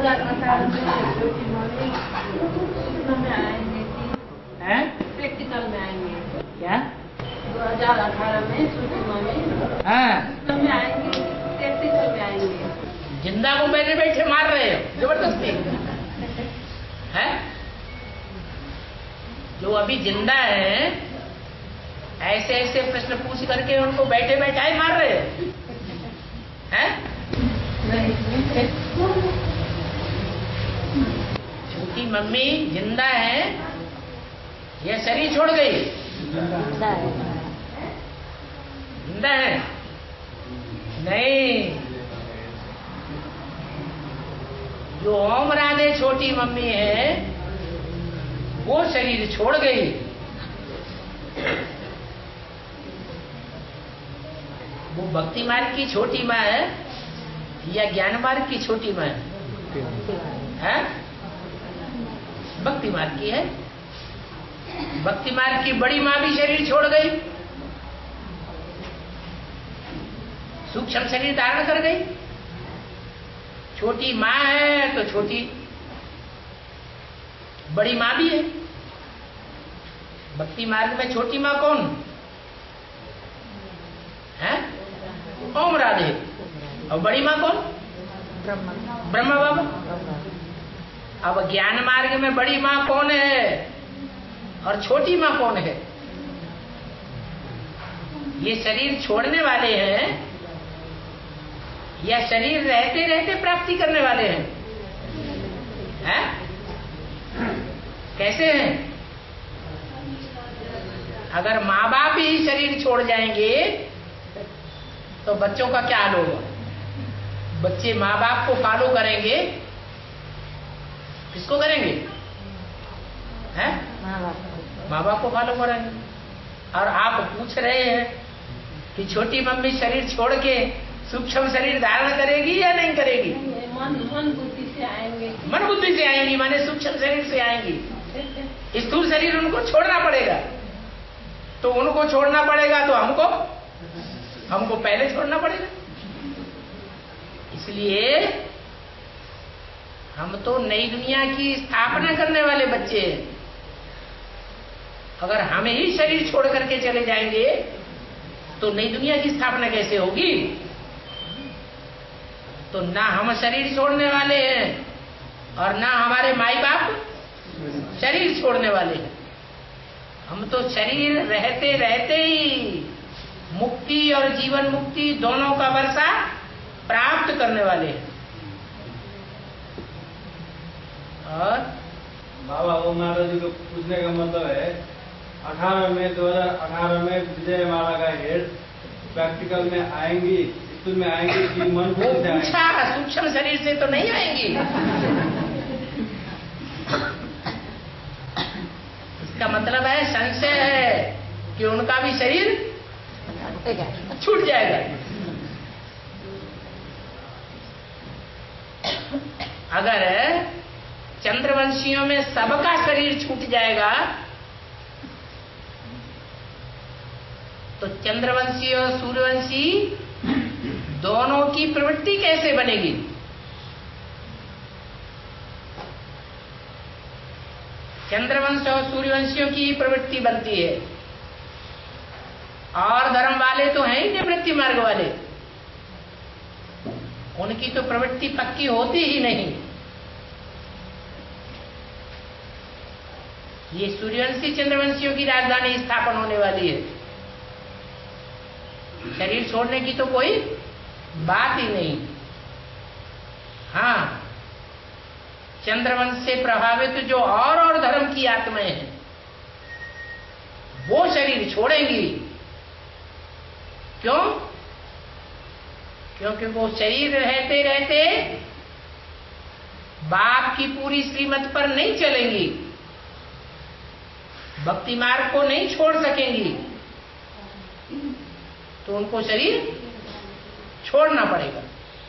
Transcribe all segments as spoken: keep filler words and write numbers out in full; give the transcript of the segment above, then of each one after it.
हजार अठारह में छोटी मम्मी में आएंगे, हैं? प्रैक्टिकल में आएंगे। क्या? दो हजार अठारह में छोटी मम्मी हाँ में आएंगे, प्रैक्टिकल में आएंगे। जिंदा को बैठे बैठे मार रहे हो जबरदस्ती है। जो अभी जिंदा है ऐसे ऐसे प्रश्न पूछ करके उनको बैठे बैठा ही मार रहे हो हैं? छोटी मम्मी जिंदा है या शरीर छोड़ गई? जिंदा है नहीं। जो ओम राधे छोटी मम्मी है वो शरीर छोड़ गई। वो भक्ति मार्ग की छोटी माँ है या ज्ञान मार्ग की छोटी माँ है? है? भक्ति मार्ग की है। भक्ति मार्ग की बड़ी माँ भी शरीर छोड़ गई, सूक्ष्म शरीर धारण कर गई। छोटी माँ है तो छोटी बड़ी माँ भी है। भक्ति मार्ग में छोटी माँ कौन है? ओम राधे। और बड़ी माँ कौन? ब्रह्मा बाबा। अब ज्ञान मार्ग में बड़ी माँ कौन है और छोटी माँ कौन है? ये शरीर छोड़ने वाले हैं या शरीर रहते रहते प्राप्ति करने वाले हैं? हैं? कैसे हैं? अगर माँ बाप ही शरीर छोड़ जाएंगे तो बच्चों का क्या हाल होगा? बच्चे माँ बाप को फॉलो करेंगे, किसको करेंगे? हैं? माँ बाप को फॉलो करेंगे। और आप पूछ रहे हैं कि छोटी मम्मी शरीर छोड़ के सूक्ष्म शरीर धारण करेगी या नहीं करेगी? मन मन बुद्धि से आएंगे। मन बुद्धि से आएंगी माने सूक्ष्म शरीर से आएंगी। स्थूल शरीर उनको छोड़ना पड़ेगा। तो उनको छोड़ना पड़ेगा तो हमको हमको पहले छोड़ना पड़ेगा। इसलिए हम तो नई दुनिया की स्थापना करने वाले बच्चे हैं। अगर हम ही शरीर छोड़ करके चले जाएंगे तो नई दुनिया की स्थापना कैसे होगी? तो ना हम शरीर छोड़ने वाले हैं और ना हमारे माई बाप शरीर छोड़ने वाले हैं। हम तो शरीर रहते रहते ही मुक्ति और जीवन मुक्ति दोनों का वर्षा प्राप्त करने वाले हैं। और बाबा ओम नारायण जी को पूछने का मतलब है अठारह में दो हजार अठारह में विजय माला का हेड प्रैक्टिकल में आएंगी, स्कूल में आएंगी कि मन वो पूछा सूक्ष्म शरीर से तो नहीं आएंगी। इसका मतलब है संशय है कि उनका भी शरीर छूट जाएगा। अगर चंद्रवंशियों में सबका शरीर छूट जाएगा तो चंद्रवंशी और सूर्यवंशी दोनों की प्रवृत्ति कैसे बनेगी? चंद्रवंश और सूर्यवंशियों की प्रवृत्ति बनती है और धर्म वाले तो हैं ही निवृत्ति मार्ग वाले, उनकी तो प्रवृत्ति पक्की होती ही नहीं। ये सूर्यवंशी चंद्रवंशियों की राजधानी स्थापन होने वाली है। शरीर छोड़ने की तो कोई बात ही नहीं। हाँ, चंद्रवंश से प्रभावित जो और और धर्म की आत्माएं हैं वो शरीर छोड़ेंगी। क्यों? क्योंकि वो शरीर रहते रहते बाप की पूरी श्रीमत पर नहीं चलेंगी, भक्ति मार्ग को नहीं छोड़ सकेंगी, तो उनको शरीर छोड़ना पड़ेगा।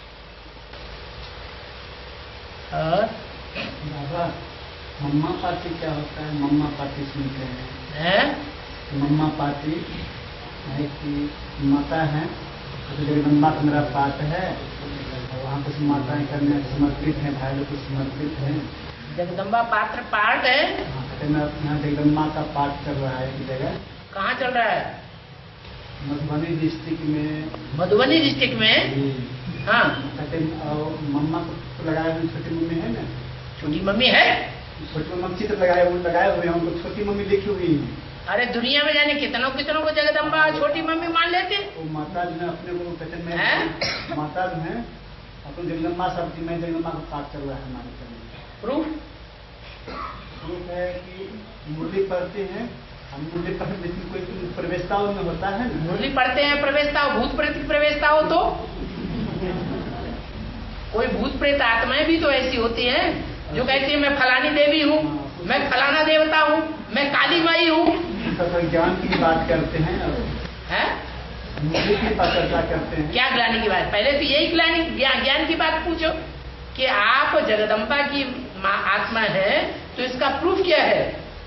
और बाबा मम्मा पार्टी क्या होता है? मम्मा पार्टी सुनते हैं, है? मम्मा पार्टी है कि माता है, तो जगदम्बा का मेरा पाठ है, वहाँ कुछ माताएं करने समर्पित हैं, भाई लोग कुछ समर्पित हैं। जगदम्बा पात्र पाठ है। हाँ, कहते हैं यहाँ जगदम्बा का पाठ चल रहा है एक जगह। कहाँ चल रहा है? मधुबनी डिस्ट्रिक्ट में। मधुबनी डिस्ट्रिक्ट में। हाँ, कहते हैं मम्मा को लगाए हुए छोटी मम्मी है ना, छोटी मम्मी है। छोटी मम्मी चित्र लगाए हुए लगाए हुए हैं, उनको छोटी मम्मी लिखी हुई है। अरे दुनिया में जाने कितनों कितनों को जगदम्बा छोटी मम्मी मान लेते। वो माता जो है अपने को कहते हैं माता जो है अपने जगदम्बा सब में जगदम्बा का पाठ चल रहा है हमारे करने। प्रूफ प्रूफ है कि मुरली पढ़ते हैं हम, मुरली पढ़ते लेकिन कोई प्रवेशता में होता है ना, मुरली पढ़ते हैं प्रवेशता, भूत प्रेत की प्रवेशता हो तो कोई भूत प्रेत आत्माएं भी तो ऐसी होती हैं जो कहती है मैं फलानी देवी हूँ, मैं फलाना देवता हूँ, मैं काली माई हूँ। ज्ञान की बात करते हैं, हैं? मुरली की चर्चा करते हैं। क्या ज्ञान की बात? पहले तो यही ज्ञान ज्ञान ज्ञान की बात पूछो कि आप जगदम्बा की माँ आत्मा है तो इसका प्रूफ क्या है?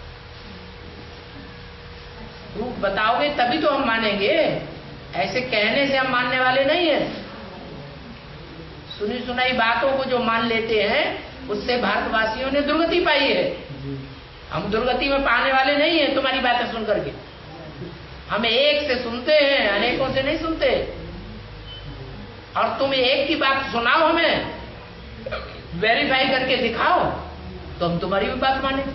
प्रूफ बताओगे तभी तो हम मानेंगे, ऐसे कहने से हम मानने वाले नहीं है। सुनी सुनाई बातों को जो मान लेते हैं उससे भारतवासियों ने दुर्गति पाई है। हम दुर्गति में पाने वाले नहीं है तुम्हारी बातें सुन करके। हम एक से सुनते हैं, अनेकों से नहीं सुनते। और तुम एक की बात सुनाओ, हमें वेरीफाई करके दिखाओ तो हम तुम्हारी भी बात माने।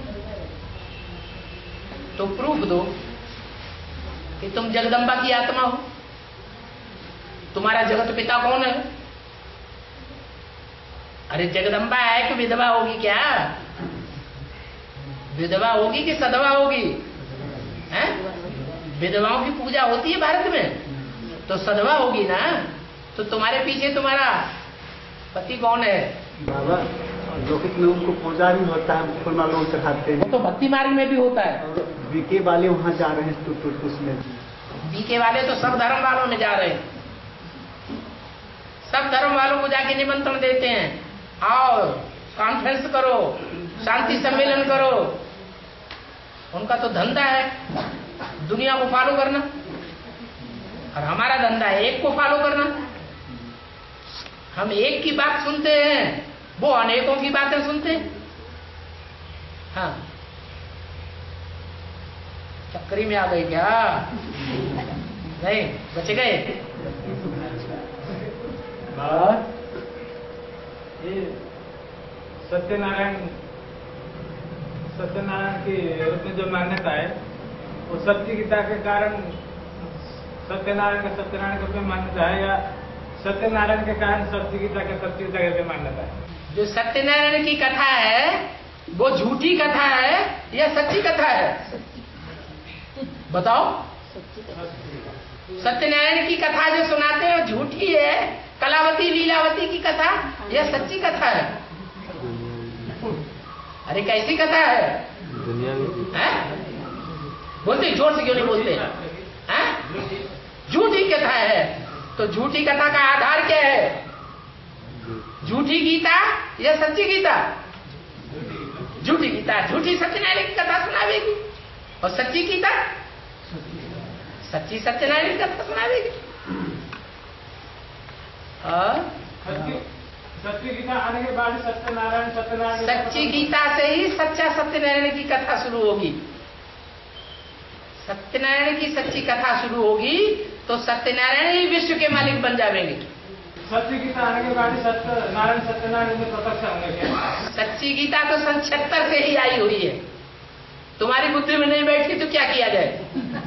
तो प्रूफ दो कि तुम जगदम्बा की आत्मा हो। तुम्हारा जगत पिता कौन है? अरे जगदम्बा है कि विधवा होगी? क्या विधवा होगी कि सधवा होगी? हैं? विधवाओं की पूजा होती है भारत में, तो सधवा होगी ना। तो तुम्हारे पीछे तुम्हारा पति कौन है? बाबा लोकित में उनको पूजा भी होता है, फूल माला चढ़ाते हैं। तो भक्ति मार्ग में भी होता है। बीके वाले वहाँ जा रहे हैं तो, तो, तो उसमें बीके वाले तो सब धर्म वालों में जा रहे हैं। सब धर्म वालों को जाके निमंत्रण देते हैं, आओ कॉन्फ्रेंस करो, शांति सम्मेलन करो। उनका तो धंधा है दुनिया को फॉलो करना, और हमारा धंधा है एक को फॉलो करना। हम एक की बात सुनते हैं, वो अनेकों की बातें सुनते हैं। हाँ, चक्करी में आ गई क्या? नहीं, बच गए। ये सत्यनारायण सत्यनारायण की रूप में जो मान्यता है वो सत्य गीता के कारण सत्यनारायण का सत्यनारायण के रूप में मान्यता है, या सत्यनारायण के कारण सत्य गीता के सत्य गीता के रूप में मान्यता है? जो सत्यनारायण की कथा है वो झूठी कथा है या सच्ची कथा है? बताओ। सत्यनारायण की कथा जो सुनाते हैं झूठी है, कलावती लीलावती की कथा या सच्ची कथा है? अरे कैसी कथा है? हैं? बोलते जोर से क्यों नहीं बोलते? हैं? झूठी कथा है। तो झूठी कथा का आधार क्या है? झूठी गीता या सच्ची गीता? झूठी गीता झूठी सत्यनारायण की कथा सुनावेगी, और सच्ची गीता सच्ची सत्यनारायण की कथा सुनावेगी। सच्ची गीता आने के बाद सत्यनारायण सत्यनारायण सच्ची गीता से ही सच्चा सत्यनारायण की कथा शुरू होगी। सत्यनारायण की सच्ची कथा शुरू होगी तो सत्यनारायण ही विश्व के मालिक बन जाएंगे। सच्ची गीता आने के बाद सत्यनारायण सत्यनारायण में प्रत्यक्ष होंगे क्या? सच्ची गीता तो सन छिहत्तर से ही आई हुई है, तुम्हारी बुद्धि में नहीं बैठी तो क्या किया जाए?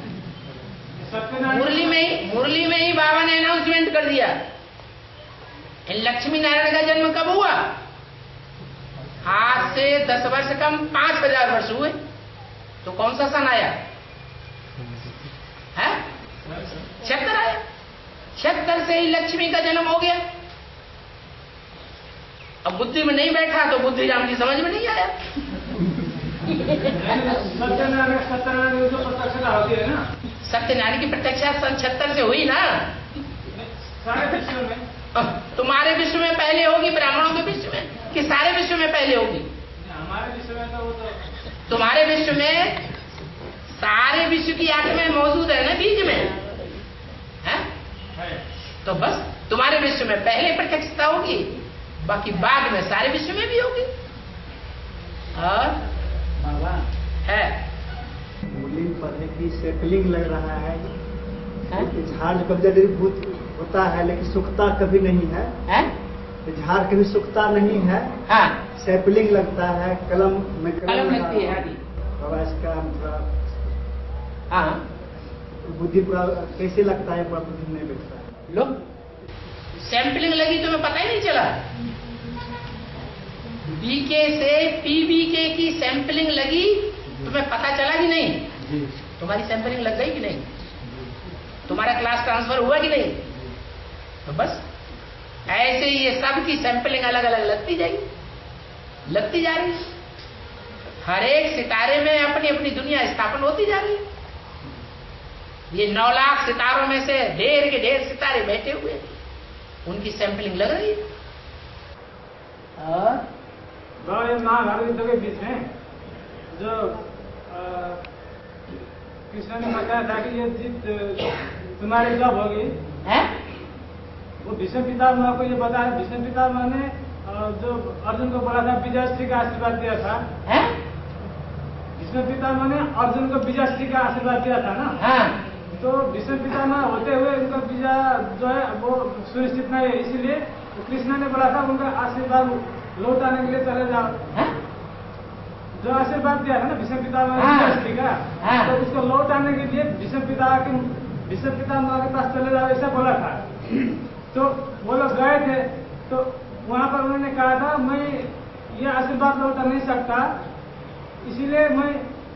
मुरली में ही मुरली में ही बाबा ने अनाउंसमेंट कर दिया। लक्ष्मी नारायण का जन्म कब हुआ? आज से दस वर्ष कम पांच हजार वर्ष हुए। तो कौन सा सन आया है? छिहत्तर आया। छिहत्तर से ही लक्ष्मी का जन्म हो गया। अब बुद्धि में नहीं बैठा तो बुद्धि राम की समझ में नहीं आया। सत्यनारायण सत्यनारायण जो प्रत्यक्षता होती है ना, सत्यनारायण की प्रत्यक्षा सन छिहत्तर से हुई ना। सारे विश्व में तुम्हारे विश्व में पहले होगी, ब्राह्मणों के विश्व में, कि सारे विश्व में पहले होगी? हमारे विश्व में तो वो तो तुम्हारे विश्व में सारे विश्व की आत्माएं मौजूद है ना बीज में, है? है। तो बस तुम्हारे विश्व में पहले प्रत्यक्षता होगी। बाकी बाद में सारे विश्व में भी होगी। और बाबा है मूलिंग पढ़ने की सेपलिंग लग रहा है, है? झाड़ कभी जड़ीभूत होता है लेकिन सूखता कभी नहीं है, है? झाड़ कभी सूखता नहीं है। हाँ, सेपलिंग लगता है, कलम में कलम लगती है। हाँ, बाबा इसका थोड़ा हाँ, बुद्धि पूरा कैसे लगता है, पूरा बुद्धि नहीं बैठता है। लो सैंपलिंग लगी तुम्हें पता ही नहीं चला। बीके से पीबीके की सैंपलिंग लगी, तुम्हें पता चला कि नहीं? जी। तुम्हारी सैंपलिंग लग गई कि नहीं? तुम्हारा क्लास ट्रांसफर हुआ कि नहीं? तो बस ऐसे ही ये सब की सैंपलिंग अलग अलग लगती जाएगी, लगती जा रही है। हर एक सितारे में अपनी अपनी दुनिया स्थापन होती जा रही है। ये नौ लाख सितारों में से ढेर के ढेर सितारे बैठे हुए, उनकी सैंपलिंग लग रही है। और महाभारत युद्ध के बीच में जो कृष्ण ने बताया था कि ये जीत तुम्हारी जब होगी, है? वो भीष्म पितामह को ये बताया। भीष्म पितामह ने जो अर्जुन को बोला था विजयश्री का आशीर्वाद दिया था। है? भीष्म पितामह ने अर्जुन को विजयश्री का आशीर्वाद दिया था ना। हाँ। तो भीष्म पितामह होते हुए उनका विजय जो है वो सुनिश्चित नहीं है, इसीलिए कृष्ण ने बोला था उनका आशीर्वाद लौट आने के लिए चले जाओ। है? जो आशीर्वाद दिया था ना भीष्म पितामह हाँ। विजयश्री का, हाँ। तो उसको लौट आने के लिए भीष्म पिता के भीष्म पितामह के पास चले जाओ ऐसा बोला था। तो वो लोग गए थे, तो वहां पर उन्होंने कहा था मैं ये आशीर्वाद लौटा नहीं सकता, इसीलिए मैं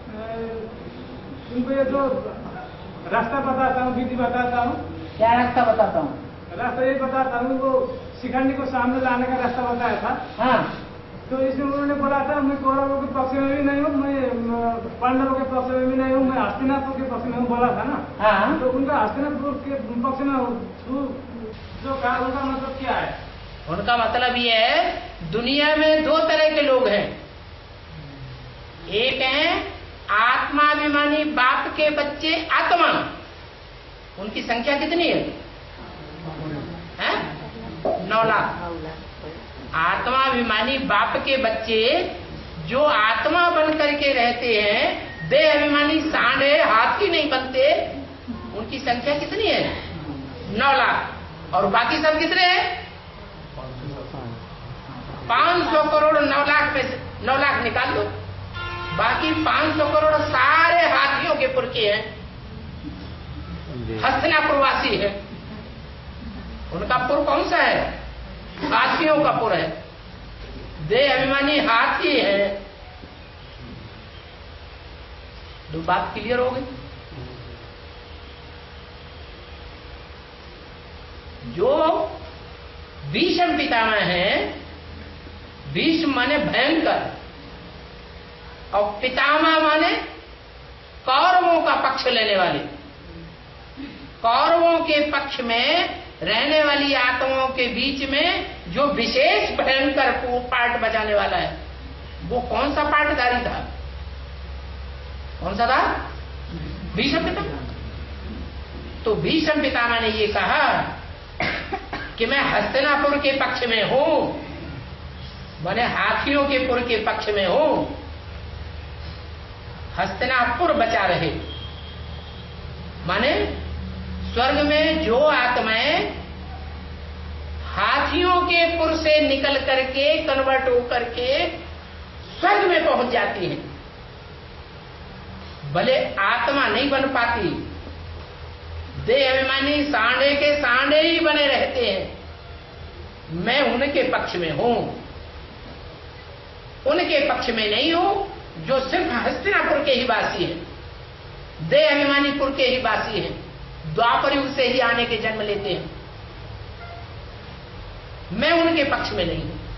उनको ये जो रास्ता बताता हूँ, विधि बताता हूँ। क्या रास्ता बताता हूँ? रास्ता ये बताता हूँ, वो शिखंडी को सामने लाने का रास्ता बताया था। हाँ। तो इसमें उन्होंने बोला था मैं कौरवों के पक्ष में भी नहीं हूँ, मैं पांडवों के पक्ष में भी नहीं हूँ, मैं हस्तिनापुर के पक्ष में हूँ बोला था ना। हाँ। तो उनका हस्तिनापुर के पक्ष में जो कहा उनका मतलब क्या है? उनका मतलब ये है दुनिया में दो तरह के लोग हैं। एक हैं आत्माभिमानी बाप के बच्चे आत्मा, उनकी संख्या कितनी है? है? नौ लाख। आत्माभिमानी बाप के बच्चे जो आत्मा बन करके रहते हैं, देह अभिमानी सांड है, हाथी नहीं बनते, उनकी संख्या कितनी है? नौ लाख। और बाकी सब कितने हैं? पांच सौ करोड़। नौ लाख में से नौ लाख निकाल दो, बाकी पांच सौ करोड़ सारे हाथियों के पुरखे हैं, हस्तिनापुरवासी है। उनका पुर कौन सा है? हाथियों का पुर है, देह अभिमानी हाथी है। दो बात क्लियर हो गई। जो भीष्म पितामह है, भीष्म माने भयंकर और पितामह माने कौरवों का पक्ष लेने वाले। कौरवों के पक्ष में रहने वाली आत्माओं के बीच में जो विशेष भयंकर पार्ट बजाने वाला है, वो कौन सा पार्टधारी था? कौन सा था? भीष्म पितामह। तो भीष्म पितामह ने ये कहा कि मैं हस्तिनापुर के पक्ष में हूं, मैंने हाथियों के पुर के पक्ष में हूं। हस्तिनापुर बचा रहे, माने स्वर्ग में जो आत्माएं हाथियों के पुर से निकल करके कन्वर्ट होकर के स्वर्ग में पहुंच जाती हैं, भले आत्मा नहीं बन पाती, देह अभिमानी सांडे के सांडे ही बने रहते हैं, मैं उनके पक्ष में हूं। उनके पक्ष में नहीं हूं जो सिर्फ हस्तिनापुर के ही वासी हैं, देह अभिमानीपुर के ही वासी हैं, द्वापर युग से ही आने के जन्म लेते हैं। मैं उनके पक्ष में नहीं हूं।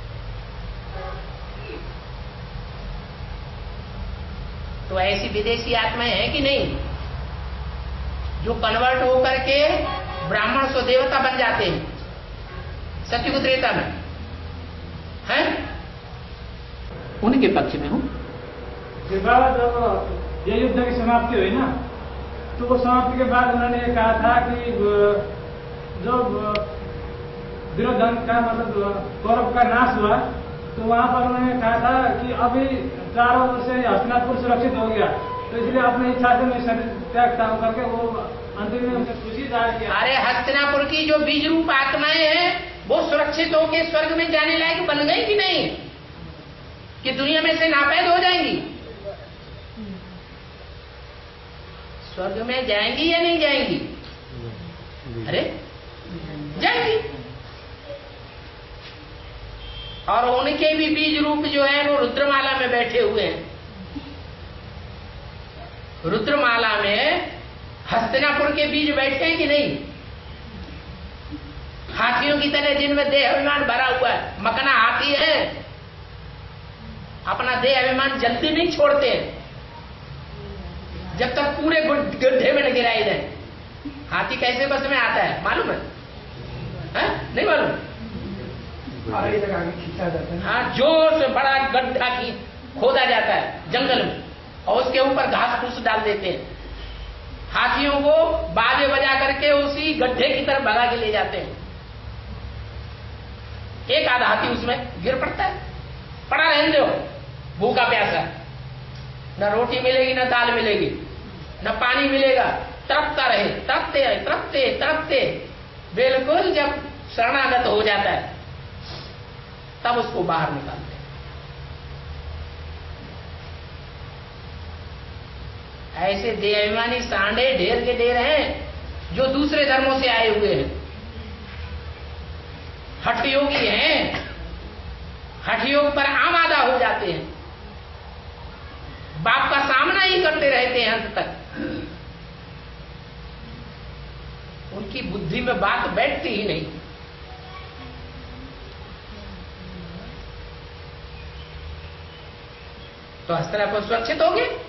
तो ऐसी विदेशी आत्माएं हैं कि नहीं जो कन्वर्ट होकर के ब्राह्मण सो देवता बन जाते हैं सत्युग त्रेता में, हैं? उनके पक्ष में हूं। बाबा जब ये युद्ध की समाप्ति हुई ना, तो वो समाप्ति के बाद उन्होंने ये कहा था कि जो दुर्योधन का मतलब कौरव का नाश हुआ, तो वहाँ पर उन्होंने कहा था कि अभी चारों ओर से हस्तिनापुर सुरक्षित हो गया, तो इसलिए अपनी इच्छा से मैं शरीर त्याग करके वो अंतिम में उनसे खुशी जाहिर किया। अरे हस्तिनापुर की जो बीज रूप आत्माएं हैं वो सुरक्षित होके स्वर्ग में जाने लायक बन गई कि नहीं, कि दुनिया में से नापैद हो जाएंगी? स्वर्ग में जाएंगी या नहीं जाएंगी? अरे जाएंगी। और उनके भी बीज रूप जो है वो रुद्रमाला में बैठे हुए हैं। रुद्रमाला में हस्तिनापुर के बीज बैठे हैं कि नहीं? हाथियों की तरह जिनमें देह अभिमान भरा हुआ है, मकना हाथी है, अपना देह अभिमान जल्दी नहीं छोड़ते जब तक पूरे गड्ढे में न गिराई जाए। हाथी कैसे बस में आता है मालूम है? है? नहीं मालूम? खींचा जाता है। हाँ, जोर से बड़ा गड्ढा की खोदा जाता है जंगल में और उसके ऊपर घास फूस डाल देते हैं। हाथियों को बाजे बजा करके उसी गड्ढे की तरफ भगा के ले जाते हैं। एक आधा हाथी उसमें गिर पड़ता है, पड़ा रहने दो, भूखा प्यासा, न रोटी मिलेगी न दाल मिलेगी न पानी मिलेगा, तड़पता रहे, तड़पते तड़पते तड़पते बिल्कुल जब शरणागत हो जाता है तब उसको बाहर निकालते हैं। ऐसे देहाभिमानी सांडे ढेर के ढेर हैं जो दूसरे धर्मों से आए हुए हैं, हठ योगी हैं, हठ योग पर आमादा हो जाते हैं, बाप का सामना ही करते रहते हैं अंत तक। उनकी बुद्धि में बात बैठती ही नहीं। तो हस्तिनापुर सुरक्षित हो गए।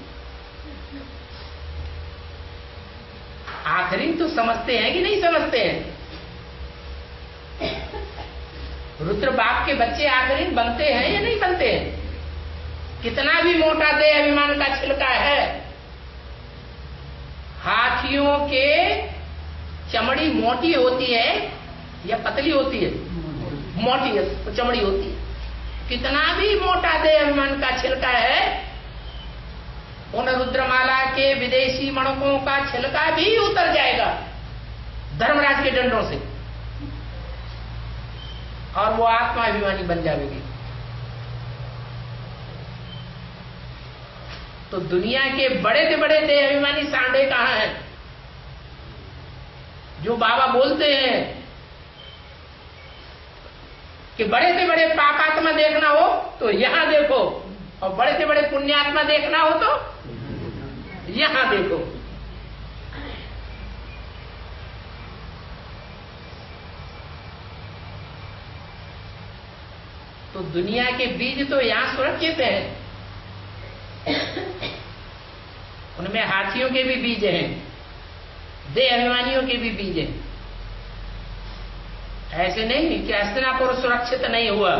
आखिरी तो समझते हैं कि नहीं समझते हैं? रुद्र बाप के बच्चे आखिरी बनते हैं या नहीं बनते हैं? कितना भी मोटा देह अभिमान का छिलका है, हाथियों के चमड़ी मोटी होती है या पतली होती है? मोटी है, तो चमड़ी होती है। कितना भी मोटा देह अभिमान का छिलका है, उन रुद्रमाला के विदेशी मणकों का छिलका भी उतर जाएगा धर्मराज के डंडों से और वो आत्मा अभिमानी बन जाएगी। तो दुनिया के बड़े से बड़े देह अभिमानी सांडे कहां हैं जो बाबा बोलते हैं कि बड़े से बड़े पापात्मा देखना हो तो यहां देखो और बड़े से बड़े पुण्यात्मा देखना हो तो यहां देखो। तो दुनिया के बीज तो यहां सुरक्षित हैं, उनमें हाथियों के भी बीज हैं, देह अभिमानियों के भी बीज हैं। ऐसे नहीं कि हस्तिनापुर सुरक्षित नहीं हुआ,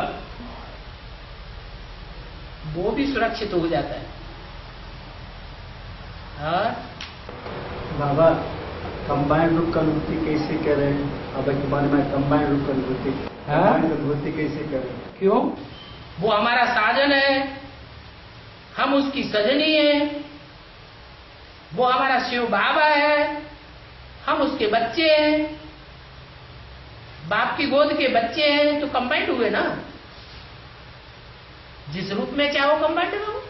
वो भी सुरक्षित हो जाता है। हाँ? बाबा कंबाइंड रूप का अनुभूति कैसे करें? अब के बारे में कंबाइंड रूप का अनुभूति कंबाइंड अनुभूति कैसे करें? क्यों? वो हमारा साजन है, हम उसकी सजनी है। वो हमारा शिव बाबा है, हम उसके बच्चे हैं, बाप की गोद के बच्चे हैं। तो कंबाइंड हुए ना, जिस रूप में चाहो कंबाइंड रहो।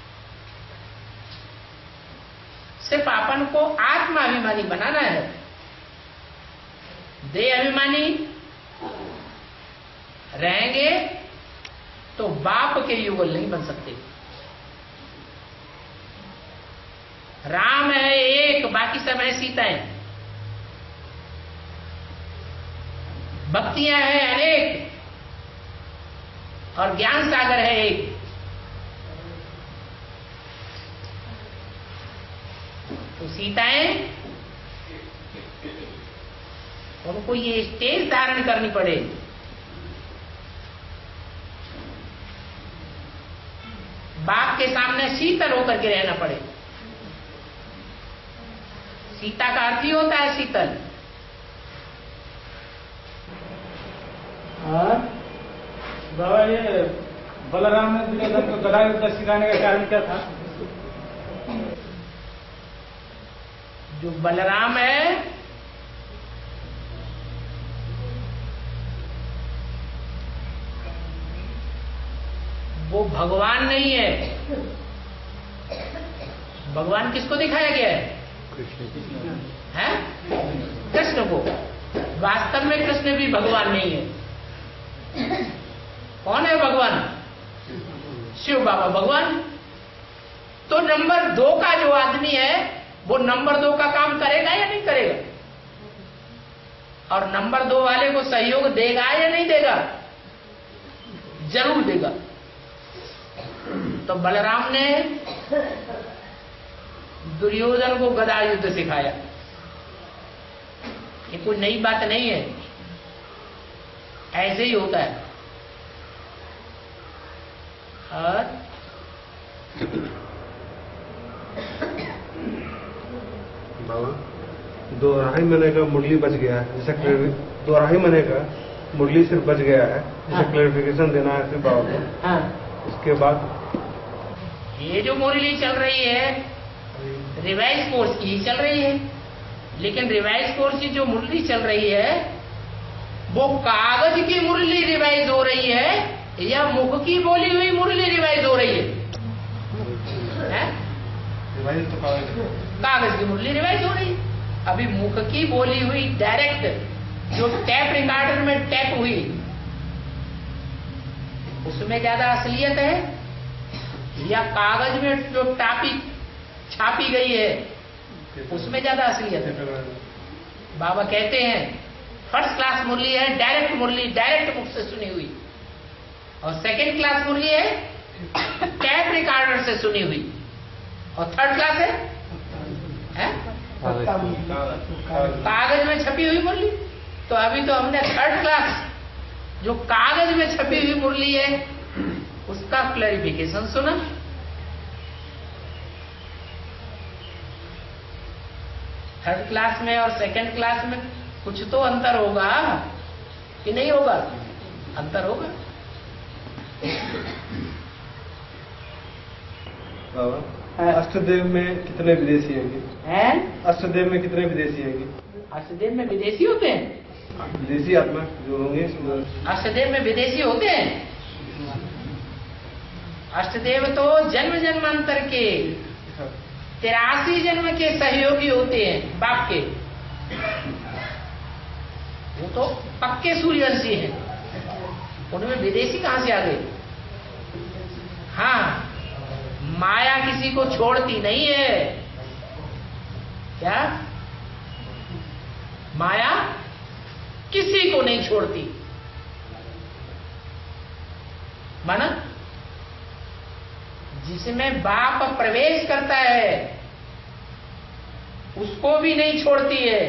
सिर्फ अपन को आत्मा अभिमानी बनाना है, देह अभिमानी रहेंगे तो बाप के युगल नहीं बन सकते। राम है एक, बाकी सब है सीताएं। भक्तियां हैं अनेक और ज्ञान सागर है एक। तो सीताएं, उनको ये स्टेज धारण करनी पड़े। बाप के सामने शीतल होकर के रहना पड़े। सीता का अर्थ ही होता है शीतल। हाँ? बाबा ये बलराम ने दुर्योधन को गदा युद्ध सिखाने का कारण क्या था? जो बलराम है वो भगवान नहीं है। भगवान किसको दिखाया गया है? हैं? कृष्ण को। वास्तव में कृष्ण भी भगवान नहीं है। कौन है भगवान? शिव बाबा भगवान। तो नंबर दो का जो आदमी है वो नंबर दो का काम करेगा या नहीं करेगा? और नंबर दो वाले को सहयोग देगा या नहीं देगा? जरूर देगा। तो बलराम ने दुर्योधन को गदा युद्ध सिखाया। ये कोई नई बात नहीं है, ऐसे ही होता है। और बाबा दो अढ़ाई महीने का मुरली बच गया है, जैसा दो अढ़ाई महीने का मुरली सिर्फ बच गया है, जैसा क्लैरिफिकेशन देना है सिर्फ बाबा को। हाँ, इसके बाद ये जो मुरली चल रही है रिवाइज कोर्स की ही चल रही है, लेकिन रिवाइज कोर्स की जो मुरली चल रही है वो कागज की मुरली रिवाइज हो रही है या मुख की बोली हुई मुरली रिवाइज हो रही है? है? तो कागज की मुरली रिवाइज हो रही है। अभी मुख की बोली हुई डायरेक्ट जो टैप रिकॉर्डर में टैप हुई उसमें ज्यादा असलियत है या कागज में जो टापी छापी गई है उसमें ज्यादा असलियत है? बाबा कहते हैं फर्स्ट क्लास मुरली है डायरेक्ट मुरली, डायरेक्ट मुख से सुनी हुई, और सेकंड क्लास मुरली है टैप रिकॉर्डर से सुनी हुई, और थर्ड क्लास है, है? कागज में छपी हुई मुरली। तो अभी तो हमने थर्ड क्लास जो कागज में छपी हुई मुरली है उसका क्लैरिफिकेशन सुना। थर्ड क्लास में और सेकंड क्लास में कुछ तो अंतर होगा कि नहीं होगा? अंतर होगा। बाबा अष्टदेव में कितने विदेशी हैं? हैं? अष्टदेव में कितने विदेशी हैं? अष्टदेव में विदेशी होते हैं? विदेशी आत्मा जो होंगे अष्टदेव में विदेशी होते हैं? अष्टदेव तो जन्म जन्मांतर के तिरासी जन्म के सहयोगी होते हैं बाप के। वो तो पक्के सूर्यवंशी हैं, उनमें विदेशी कहां से आ गए? हाँ, माया किसी को छोड़ती नहीं है। क्या? माया किसी को नहीं छोड़ती। माना जिसमें बाप प्रवेश करता है उसको भी नहीं छोड़ती है।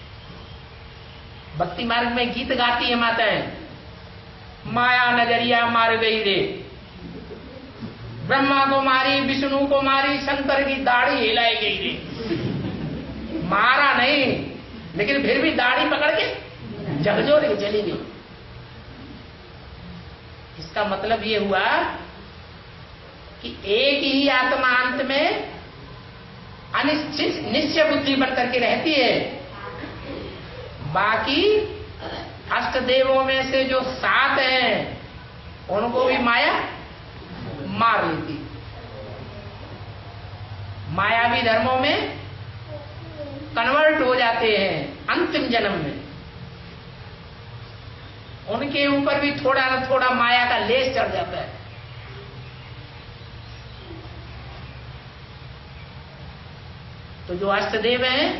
भक्ति मार्ग में गीत गाती है माताएं, माया नगरिया मार गई रे, ब्रह्मा को मारी, विष्णु को मारी, शंकर की दाढ़ी हिलाई गई रे। मारा नहीं, लेकिन फिर भी दाढ़ी पकड़ के झकझोर के चली गई। इसका मतलब ये हुआ कि एक ही आत्मा अंत में अनिश्चित निश्चय बुद्धि बन करके रहती है। बाकी अष्टदेवों में से जो सात हैं उनको भी माया मार लेती। मायावी धर्मों में कन्वर्ट हो जाते हैं अंतिम जन्म में। उनके ऊपर भी थोड़ा ना थोड़ा माया का लेस चढ़ जाता है। तो जो अष्टदेव हैं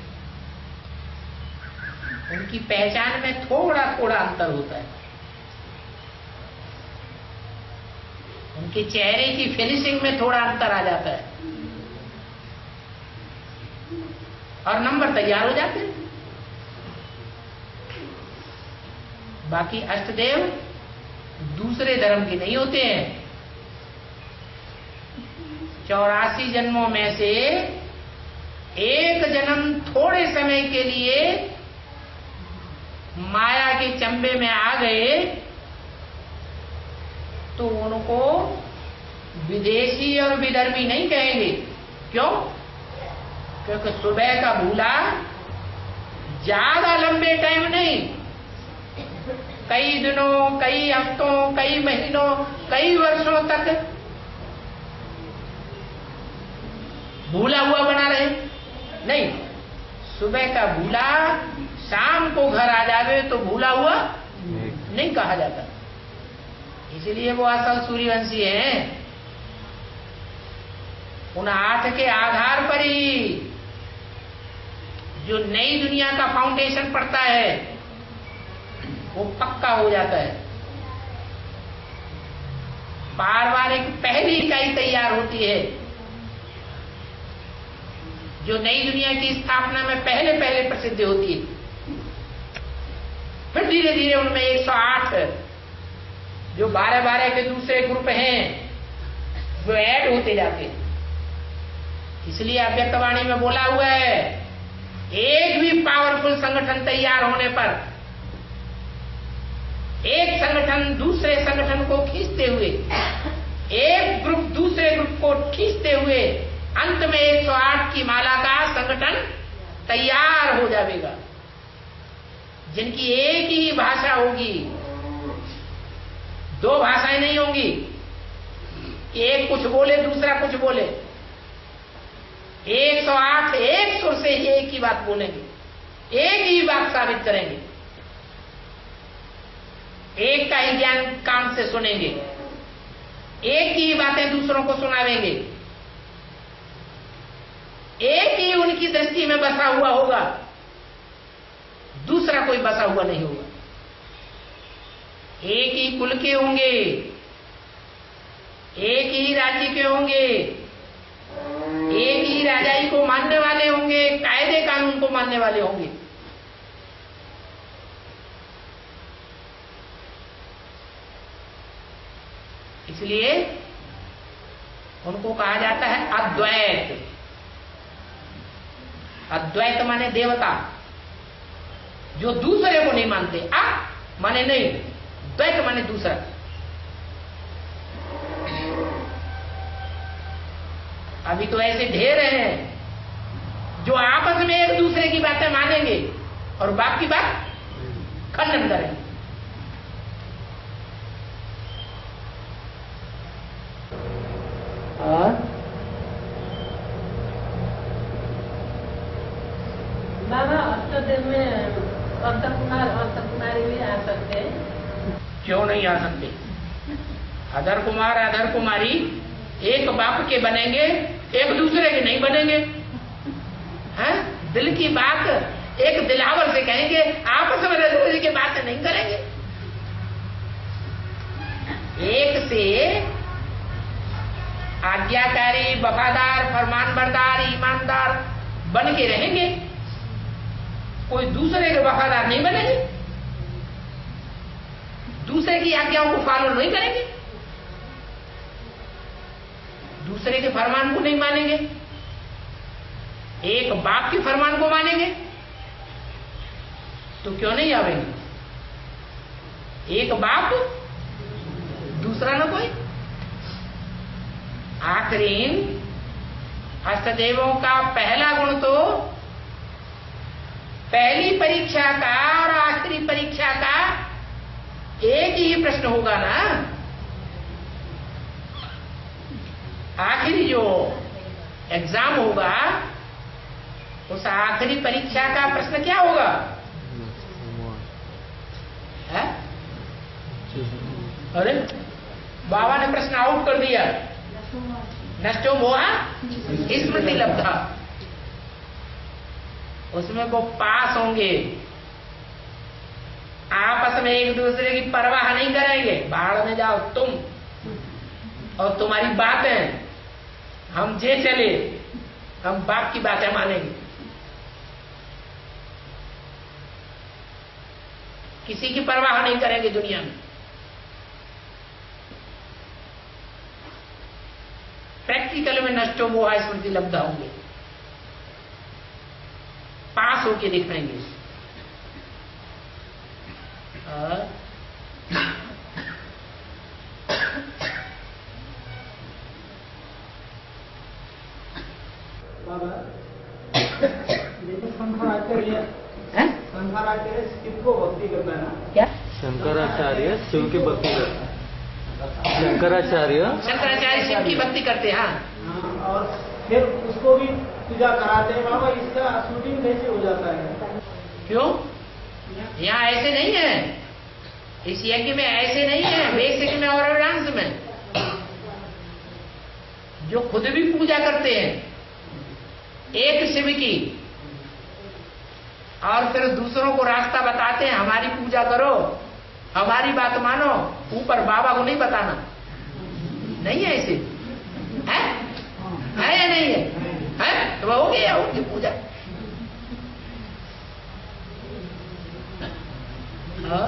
उनकी पहचान में थोड़ा थोड़ा अंतर होता है। उनके चेहरे की फिनिशिंग में थोड़ा अंतर आ जाता है और नंबर तैयार हो जाते हैं। बाकी अष्टदेव दूसरे धर्म के नहीं होते हैं। चौरासी जन्मों में से एक जन्म थोड़े समय के लिए माया के चंबे में आ गए तो उनको विदेशी और विदर्भी नहीं कहेंगे। क्यों? क्योंकि सुबह का भूला ज्यादा लंबे टाइम नहीं, कई दिनों, कई हफ्तों, कई महीनों, कई वर्षों तक भूला हुआ बना रहे नहीं। सुबह का भूला शाम को घर आ जावे तो भूला हुआ नहीं कहा जाता। इसलिए वो असल सूर्यवंशी हैं। उन आठ के आधार पर ही जो नई दुनिया का फाउंडेशन पड़ता है वो पक्का हो जाता है। पारिवारिक पहली इकाई तैयार होती है जो नई दुनिया की स्थापना में पहले पहले प्रसिद्ध होती है। फिर धीरे धीरे उनमें एक सौ आठ जो बारह बारह के दूसरे ग्रुप हैं वो ऐड होते जाते हैं। इसलिए अव्यक्तवाणी में बोला हुआ है, एक भी पावरफुल संगठन तैयार होने पर एक संगठन दूसरे संगठन को खींचते हुए, एक ग्रुप दूसरे ग्रुप को खींचते हुए अंत में एक सौ आठ की माला का संगठन तैयार हो जाएगा, जिनकी एक ही भाषा होगी, दो भाषाएं नहीं होंगी। एक कुछ बोले दूसरा कुछ बोले, एक सौ आठ एक सुर से ही एक ही बात बोलेंगे, एक ही बात साबित करेंगे, एक का ही ज्ञान कान से सुनेंगे, एक ही बातें दूसरों को सुनावेंगे, एक ही उनकी दृष्टि में बसा हुआ होगा, दूसरा कोई बसा हुआ नहीं होगा। एक ही कुल के होंगे, एक ही राज्य के होंगे, एक ही राजाई को मानने वाले होंगे, कायदे कानून को मानने वाले होंगे। इसलिए उनको कहा जाता है अद्वैत। अद्वैत माने देवता, जो दूसरे को नहीं मानते। आ माने नहीं, द्वैत माने दूसरा। अभी तो ऐसे ढेर हैं जो आपस में एक दूसरे की बातें मानेंगे और बाप की बात खंडन करेंगे। बाबा अष्टदेव में अष्ट कुमार अष्ट कुमारी भी आ सकते हैं? क्यों नहीं आ सकते? अधर कुमार अधर कुमारी एक बाप के बनेंगे, एक दूसरे के नहीं बनेंगे। हैं? दिल की बात एक दिलावर से कहेंगे, आपस में रजोरी की बातें नहीं करेंगे। एक से आज्ञाकारी, वफादार, फरमानबरदार, ईमानदार बन के रहेंगे, कोई दूसरे के वफादार नहीं बनेंगे, दूसरे की आज्ञाओं को फॉलो नहीं करेंगे, दूसरे के फरमान को नहीं मानेंगे, एक बाप के फरमान को मानेंगे। तो क्यों नहीं आवेंगे? एक बाप दूसरा ना कोई। आखिरी अष्टदेवों का पहला गुण तो पहली परीक्षा का और आखिरी परीक्षा का एक ही प्रश्न होगा ना। आखिरी जो एग्जाम होगा उस आखिरी परीक्षा का प्रश्न क्या होगा? है? अरे बाबा ने प्रश्न आउट कर दिया, नष्टो मोहा स्मृति लब्धा। उसमें वो पास होंगे, आपस में एक दूसरे की परवाह नहीं करेंगे। बाहर में जाओ तुम और तुम्हारी बातें, हम जे चले, हम बाप की बातें मानेंगे। किसी की परवाह नहीं करेंगे दुनिया में। प्रैक्टिकल में नष्टो मोहा स्मृति लब्धा होंगे, पास होके दिखाएंगे। बाबा ये तो शंकराचार्य हैं? शंकराचार्य शिव को भक्ति करता है ना? क्या? शंकराचार्य शिव की भक्ति करते शंकराचार्य शंकराचार्य शिव की भक्ति करते हैं। हाँ। हाँ, और फिर उसको भी पूजा कराते हैं। बाबा इसका शूटिंग कैसे हो जाता है? क्यों? यहाँ ऐसे नहीं है, इस यज्ञ में ऐसे नहीं है, बेसिक में और डांस में जो खुद भी पूजा करते हैं एक शिव की, और फिर दूसरों को रास्ता बताते हैं, हमारी पूजा करो, हमारी बात मानो, ऊपर बाबा को नहीं बताना। नहीं है ऐसे? है है या नहीं है? है तो हो गया उनकी पूजा। हाँ?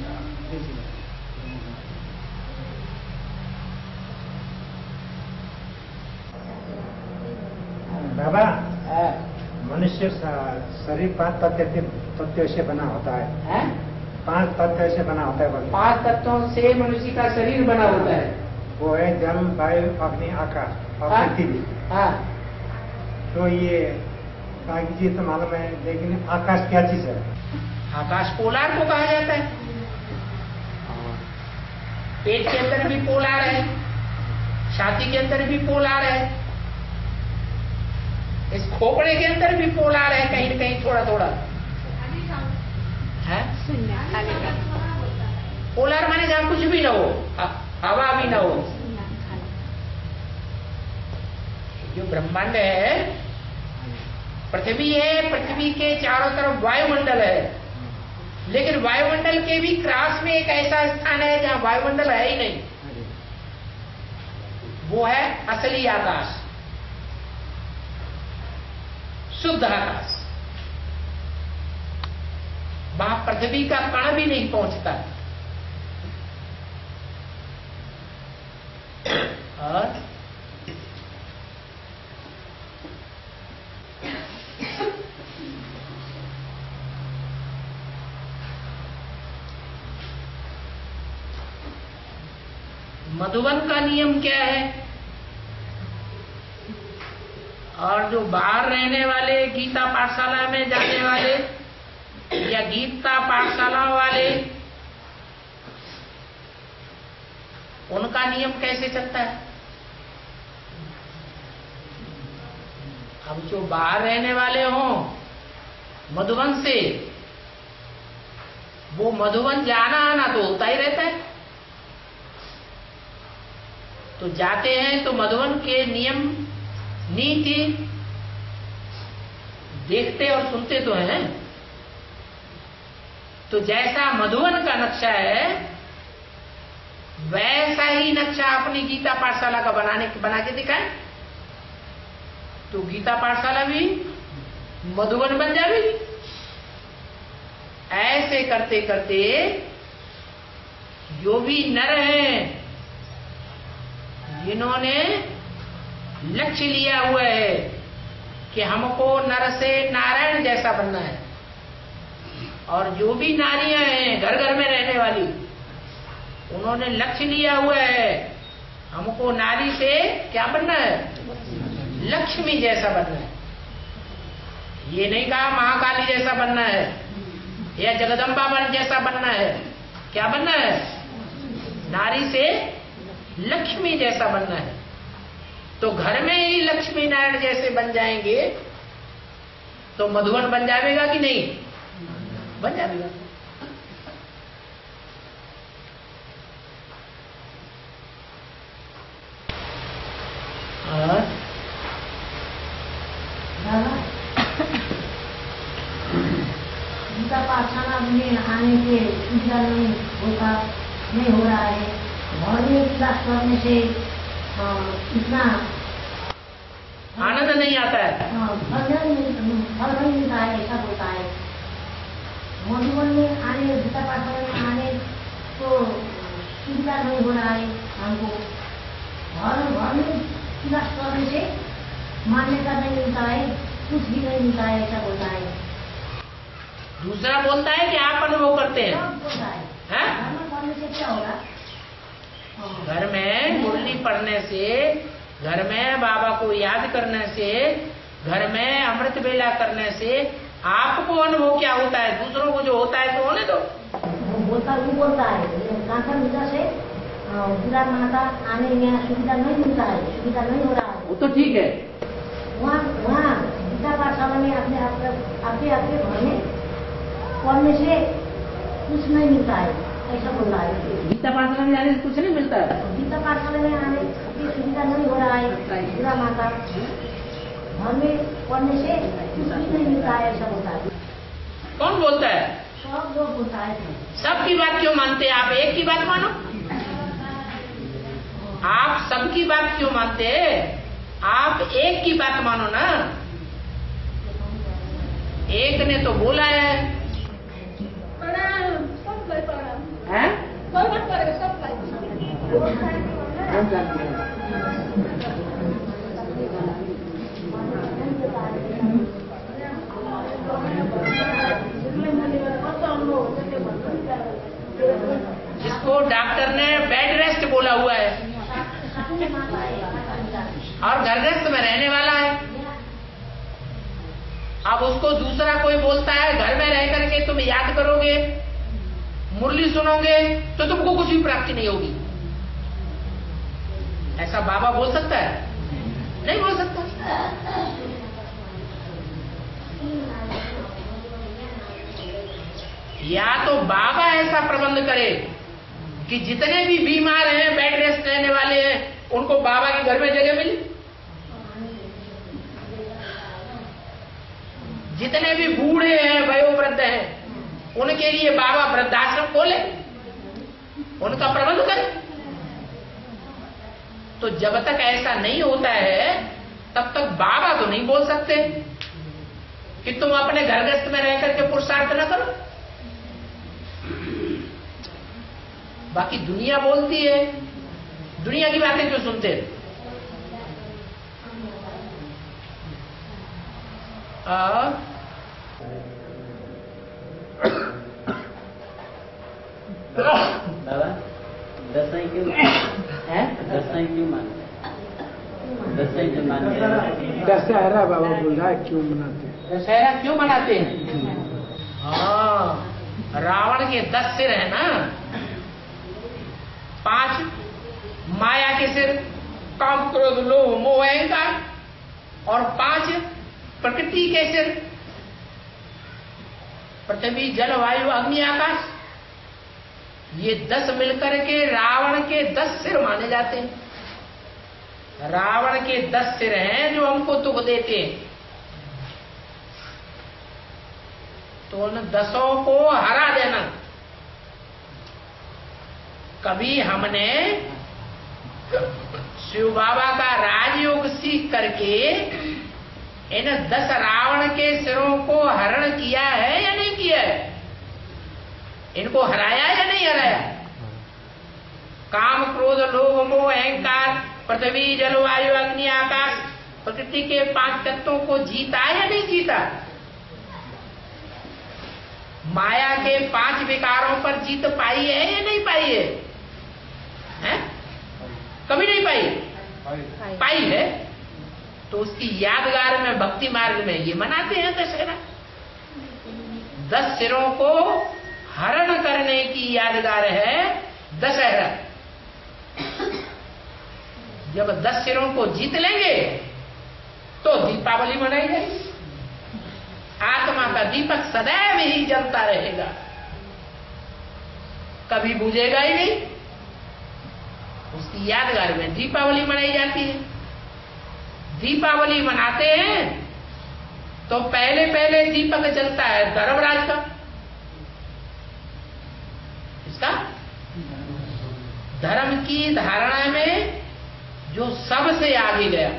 बाबा, मनुष्य शरीर पांच तत्व तत्व से बना होता है। है? पांच तत्व से बना होता है बाबा। पांच तत्वों से मनुष्य का शरीर बना होता है। वो है जल, वायु, अग्नि, आकाश और हाँ? पृथ्वी। हाँ। तो ये बाकी चीज तो मालूम है, लेकिन आकाश क्या चीज है? आकाश पोलार को कहा जाता है। पेट के अंदर भी पोलार है, छाती के अंदर भी पोलार है, इस खोपड़े के अंदर भी पोलार है, कहीं न कहीं थोड़ा थोड़ा है। पोलार माने जहां कुछ भी ना हो, हवा भी ना हो। जो ब्रह्मांड है, पृथ्वी है, पृथ्वी के चारों तरफ वायुमंडल है, लेकिन वायुमंडल के भी क्रॉस में एक ऐसा स्थान है जहां वायुमंडल है ही नहीं, वो है असली आकाश, शुद्ध आकाश। वहां पृथ्वी का कण भी नहीं पहुंचता। और मधुबन का नियम क्या है? और जो बाहर रहने वाले, गीता पाठशाला में जाने वाले या गीता पाठशाला वाले, उनका नियम कैसे चलता है? अब जो बाहर रहने वाले हों मधुबन से, वो मधुबन जाना आना तो होता ही रहता है। तो जाते हैं तो मधुबन के नियम नीति देखते और सुनते तो हैं। तो जैसा मधुबन का नक्शा है, वैसा ही नक्शा अपनी गीता पाठशाला का बनाने बना के दिखाए, तो गीता पाठशाला भी मधुबन बन जाएगी। ऐसे करते करते जो भी नर हैं, जिन्होंने लक्ष्य लिया हुआ है कि हमको नर से नारायण जैसा बनना है, और जो भी नारियां हैं घर घर में रहने वाली, उन्होंने लक्ष्य लिया हुआ है हमको नारी से क्या बनना है? लक्ष्मी जैसा बनना है। ये नहीं कहा महाकाली जैसा बनना है या जगदम्बा बन जैसा बनना है। क्या बनना है? नारी से लक्ष्मी जैसा बनना है। तो घर में ही लक्ष्मी नारायण जैसे बन जाएंगे तो मधुबन बन जाएगा कि नहीं? बन जाएगा। और गीता पाठशाला में आने से पूजा नहीं होता, नहीं हो रहा है। धार्मिक क्लास करने से इतना आनंद नहीं आता है, फल नहीं मिलता है, ऐसा होता है। मधुबन में आने, गीता पाठशाला में आने तो सुविधा नहीं हो रहा है हमको। घर घर में क्लास करने से मान्यता नहीं मिलता है, कुछ भी नहीं मिलता है, ऐसा होता है। दूसरा बोलता है कि आप अनुभव करते हैं। सब होता है। हैं? घर में करने से क्या होगा? घर में मुरली पढ़ने से, घर में बाबा को याद करने से घर में अमृत वेला करने से आपको अनुभव क्या होता है, दूसरों को जो होता है तो होने दो। वो बोलता वो बोलता है कांसा मिला से पूरा माता आने में सुविधा नहीं मिलता है, सुविधा नहीं हो रहा है। वो तो ठीक है, वहाँ वहाँ गीता पाठशाला में अपने अपने अपने अपने घर में पढ़ने से कुछ नहीं मिलता है, ऐसा बोल रहा है। गीता पाठशाला में जाने से कुछ नहीं मिलता है। गीता पाठशाला में आने की सुविधा नहीं हो रहा है, पूरा माता घर में पढ़ने से कुछ भी नहीं मिलता है, ऐसा बोलता है। कौन बोलता है? सब लोग बोलता है। सबकी बात क्यों मानते हैं आप? एक की बात मानो। आप सबकी बात क्यों मानते हैं? आप एक की बात मानो ना। एक ने तो बोला है, हैं? जिसको डॉक्टर ने बेड रेस्ट बोला हुआ है और घर गृहस्थ में रहने वाला है, अब उसको दूसरा कोई बोलता है घर में रह करके तुम याद करोगे, मुरली सुनोगे तो तुमको कुछ भी प्राप्ति नहीं होगी, ऐसा बाबा बोल सकता है? नहीं बोल सकता। या तो बाबा ऐसा प्रबंध करे कि जितने भी बीमार हैं, बेड रेस्ट रहने वाले हैं, उनको बाबा के घर में जगह मिले। जितने भी बूढ़े हैं, वयोवृद्ध हैं, उनके लिए बाबा वृद्धाश्रम खोले, उनका प्रबंध करे। तो जब तक ऐसा नहीं होता है तब तक बाबा तो नहीं बोल सकते कि तुम अपने घर गृहस्थ में रह करके पुरुषार्थ न करो। बाकी दुनिया बोलती है, दुनिया की बातें क्यों सुनते हैं? आ, दादा दसाई क्यों है? दसाई क्यों मानते? दसाई जो मानते हैं दशहरा बाबा बोल रहा है क्यों मनाते हैं? दशहरा क्यों मनाते हैं? हाँ, रावण के दस सिर है ना, पांच माया के सिर, काम क्रोध लोभ मोह अहंकार, और पांच प्रकृति के सिर, पृथ्वी जल वायु अग्नि आकाश। ये दस मिलकर के रावण के दस सिर माने जाते हैं। रावण के दस सिर हैं जो हमको दुख देते हैं, तो उन दसों को हरा देना। कभी हमने शिव बाबा का राजयोग सीख करके इन दस रावण के सिरों को हरण किया है या नहीं किया है? इनको हराया या नहीं हराया? काम क्रोध लोभ मोह अहंकार, पृथ्वी जल वायु अग्नि आकाश, प्रकृति के पांच तत्वों को जीता या नहीं जीता? माया के पांच विकारों पर जीत पाई है या नहीं पाई है? हैं? कभी नहीं पाई? पाई, पाई है। तो उसकी यादगार में भक्ति मार्ग में ये मनाते हैं दशहरा। दस सिरों को हरण करने की यादगार है दशहरा। जब दस सिरों को जीत लेंगे तो दीपावली मनाई जाएगी। आत्मा का दीपक सदैव ही जलता रहेगा, कभी बुझेगा ही नहीं। उसकी यादगार में दीपावली मनाई जाती है। दीपावली मनाते हैं तो पहले पहले दीपक जलता है धर्मराज का। इसका धर्म की धारणा में जो सबसे आगे गया,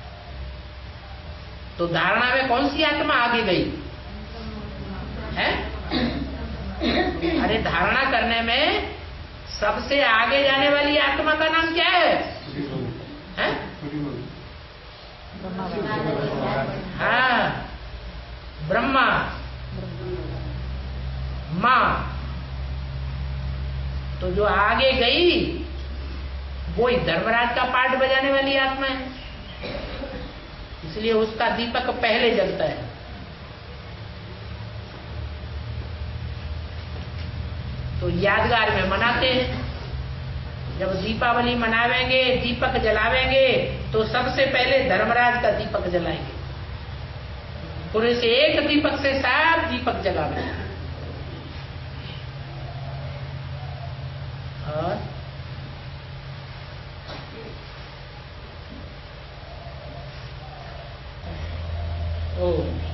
तो धारणा में कौन सी आत्मा आगे गई है? अरे धारणा करने में सबसे आगे जाने वाली आत्मा का नाम क्या है? है? हाँ, ब्रह्मा मां। तो जो आगे गई वो ही धर्मराज का पार्ट बजाने वाली आत्मा है। इसलिए उसका दीपक पहले जलता है। तो यादगार में मनाते हैं। जब दीपावली मनावेंगे, दीपक जलावेंगे, तो सबसे पहले धर्मराज का दीपक जलाएंगे। पूरे से एक दीपक से सात दीपक जलावेंगे। और ओ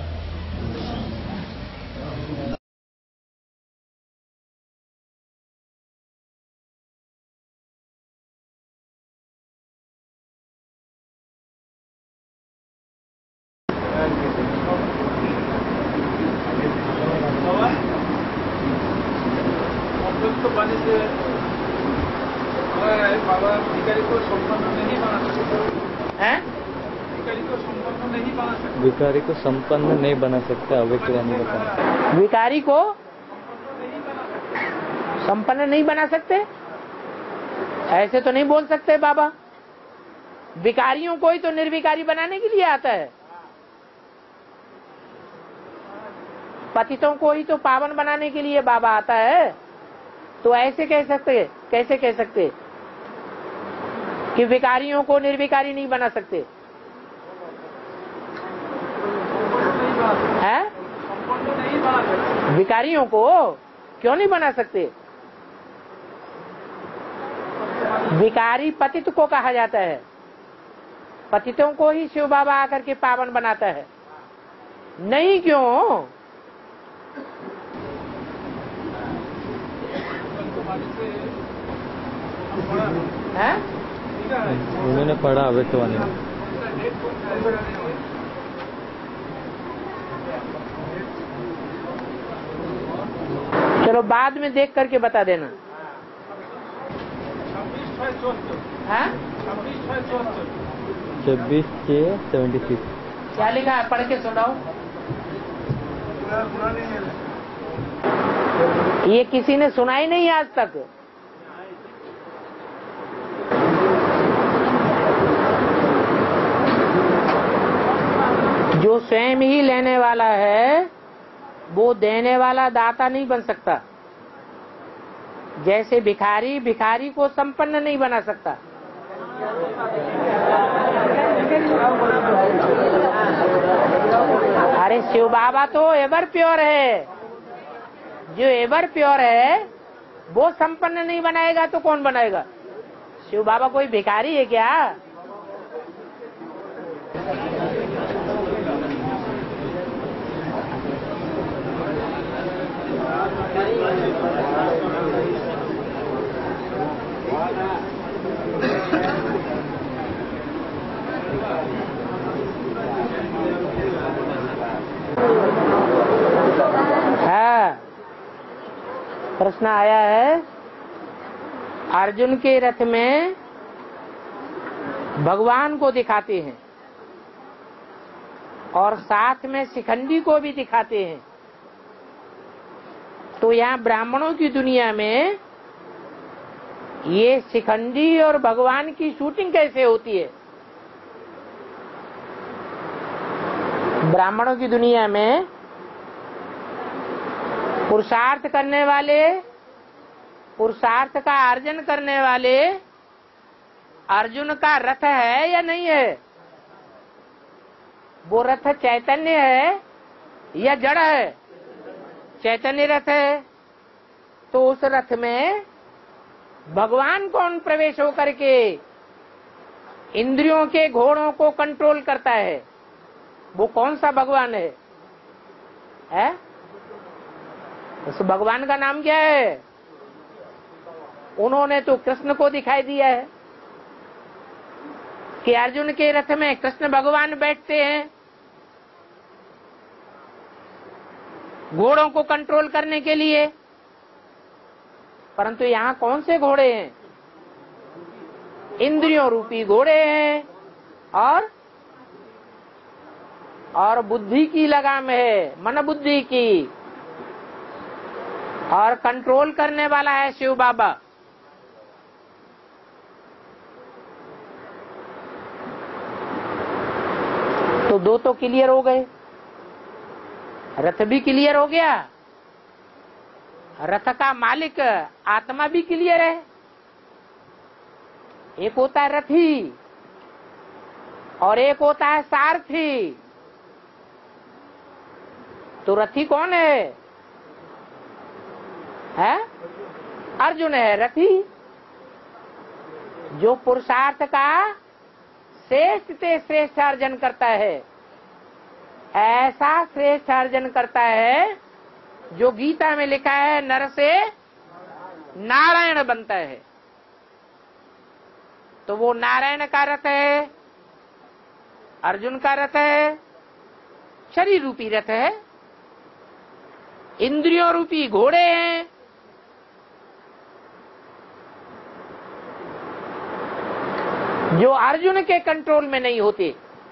तो पानी से बाबा भिखारी को संपन्न नहीं बना सकते हैं? भिखारी को संपन्न नहीं बना सकते भिखारी को संपन्न नहीं बना सकते, अव्यक्त वाणी बताया। भिखारी को संपन्न नहीं बना सकते, ऐसे तो नहीं बोल सकते बाबा। भिखारियों को ही तो निर्विकारी बनाने के लिए आता है, पतितों को ही तो पावन बनाने के लिए बाबा आता है। तो ऐसे कह सकते, कैसे कह सकते कि भिखारियों को निर्विकारी नहीं बना सकते हैं? भिखारियों को क्यों नहीं बना सकते? भिखारी पतित को कहा जाता है, पतितों को ही शिव बाबा आकर के पावन बनाता है। नहीं क्यों? है? उन्होंने पढ़ा अव्यक्त वाणी। चलो बाद में देख करके बता देना। हाँ? छब्बीस छह सेवेंटी सिक्स। क्या लिखा है? पढ़ के सुनाओ। ये किसी ने सुना ही नहीं आज तक। जो स्वयं ही लेने वाला है वो देने वाला दाता नहीं बन सकता। जैसे भिखारी भिखारी को संपन्न नहीं बना सकता। अरे शिव बाबा तो एवर प्योर है। जो एवर प्योर है वो संपन्न नहीं बनाएगा तो कौन बनाएगा? शिव बाबा कोई भिखारी है क्या? हाँ, प्रश्न आया है, अर्जुन के रथ में भगवान को दिखाते हैं और साथ में शिखंडी को भी दिखाते हैं। तो यहाँ ब्राह्मणों की दुनिया में ये शिखंडी और भगवान की शूटिंग कैसे होती है? ब्राह्मणों की दुनिया में पुरुषार्थ करने वाले, पुरुषार्थ का अर्जन करने वाले अर्जुन का रथ है या नहीं है? वो रथ चैतन्य है या जड़ है? चैतन्य रथ है। तो उस रथ में भगवान कौन प्रवेश होकर के इंद्रियों के घोड़ों को कंट्रोल करता है? वो कौन सा भगवान है? है? उस भगवान का नाम क्या है? उन्होंने तो कृष्ण को दिखाई दिया है कि अर्जुन के रथ में कृष्ण भगवान बैठते हैं घोड़ों को कंट्रोल करने के लिए। परंतु यहाँ कौन से घोड़े हैं? इंद्रियों रूपी घोड़े हैं और और बुद्धि की लगाम है, मन बुद्धि की, और कंट्रोल करने वाला है शिव बाबा। तो दो तो क्लियर हो गए, रथ भी क्लियर हो गया, रथ का मालिक आत्मा भी क्लियर है। एक होता है रथी और एक होता है सारथी। तो रथी कौन है? है अर्जुन है रथी, जो पुरुषार्थ का श्रेष्ठ से श्रेष्ठ अर्जन करता है। ऐसा श्रेष्ठ अर्जन करता है जो गीता में लिखा है नर से नारायण बनता है। तो वो नारायण का रथ है, अर्जुन का रथ है, शरीर रूपी रथ है, इंद्रियों रूपी घोड़े हैं। जो अर्जुन के कंट्रोल में नहीं होते।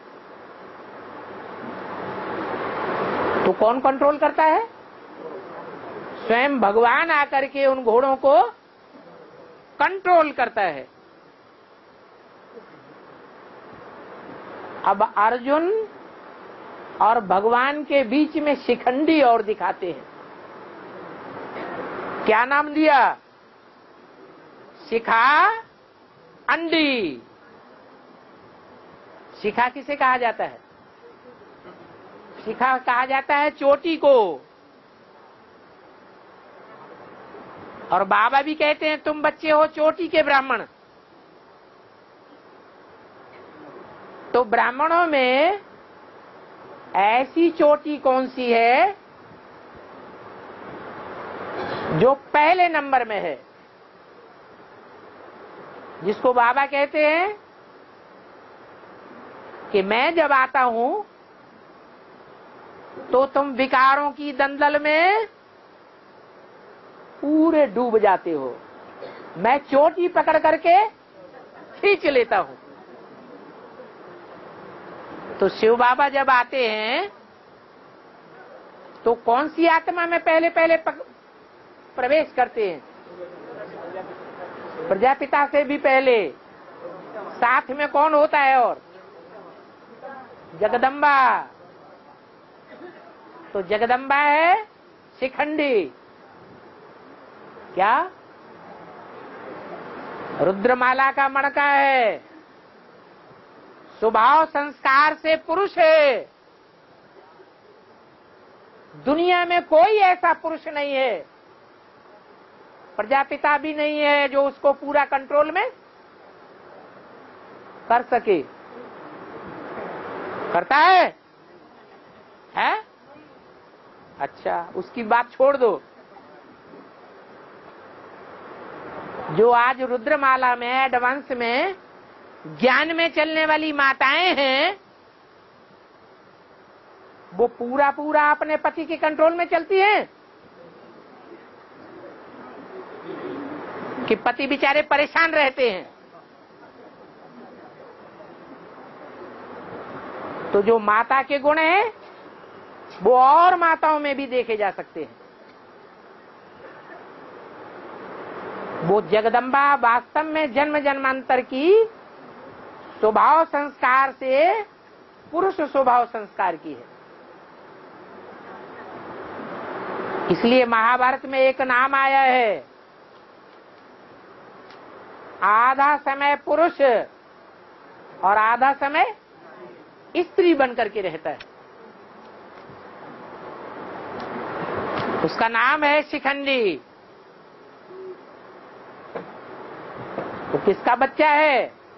तो कौन कंट्रोल करता है? स्वयं भगवान आकर के उन घोड़ों को कंट्रोल करता है। अब अर्जुन और भगवान के बीच में शिखंडी और दिखाते हैं। क्या नाम दिया? शिखा अंडी। शिखा किसे कहा जाता है? शिखा कहा जाता है चोटी को। और बाबा भी कहते हैं तुम बच्चे हो चोटी के ब्राह्मण। तो ब्राह्मणों में ऐसी चोटी कौन सी है जो पहले नंबर में है, जिसको बाबा कहते हैं कि मैं जब आता हूं तो तुम विकारों की दलदल में पूरे डूब जाते हो, मैं चोटी पकड़ करके खींच लेता हूं। तो शिव बाबा जब आते हैं तो कौन सी आत्मा में पहले पहले प्रवेश करते हैं? प्रजापिता से भी पहले। साथ में कौन होता है? और जगदम्बा। तो जगदम्बा है शिखंडी। क्या? रुद्रमाला का मणका है। स्वभाव संस्कार से पुरुष है। दुनिया में कोई ऐसा पुरुष नहीं है, प्रजापिता भी नहीं है जो उसको पूरा कंट्रोल में कर सके। करता है? है? अच्छा, उसकी बात छोड़ दो। जो आज रुद्रमाला में एडवांस में ज्ञान में चलने वाली माताएं हैं, वो पूरा पूरा अपने पति के कंट्रोल में चलती हैं कि पति बेचारे परेशान रहते हैं। तो जो माता के गुण हैं वो और माताओं में भी देखे जा सकते हैं। वो जगदम्बा वास्तव में जन्म जन्मांतर की स्वभाव संस्कार से पुरुष स्वभाव संस्कार की है। इसलिए महाभारत में एक नाम आया है, आधा समय पुरुष और आधा समय स्त्री बनकर के रहता है। उसका नाम है शिखंडी। वो किसका बच्चा है?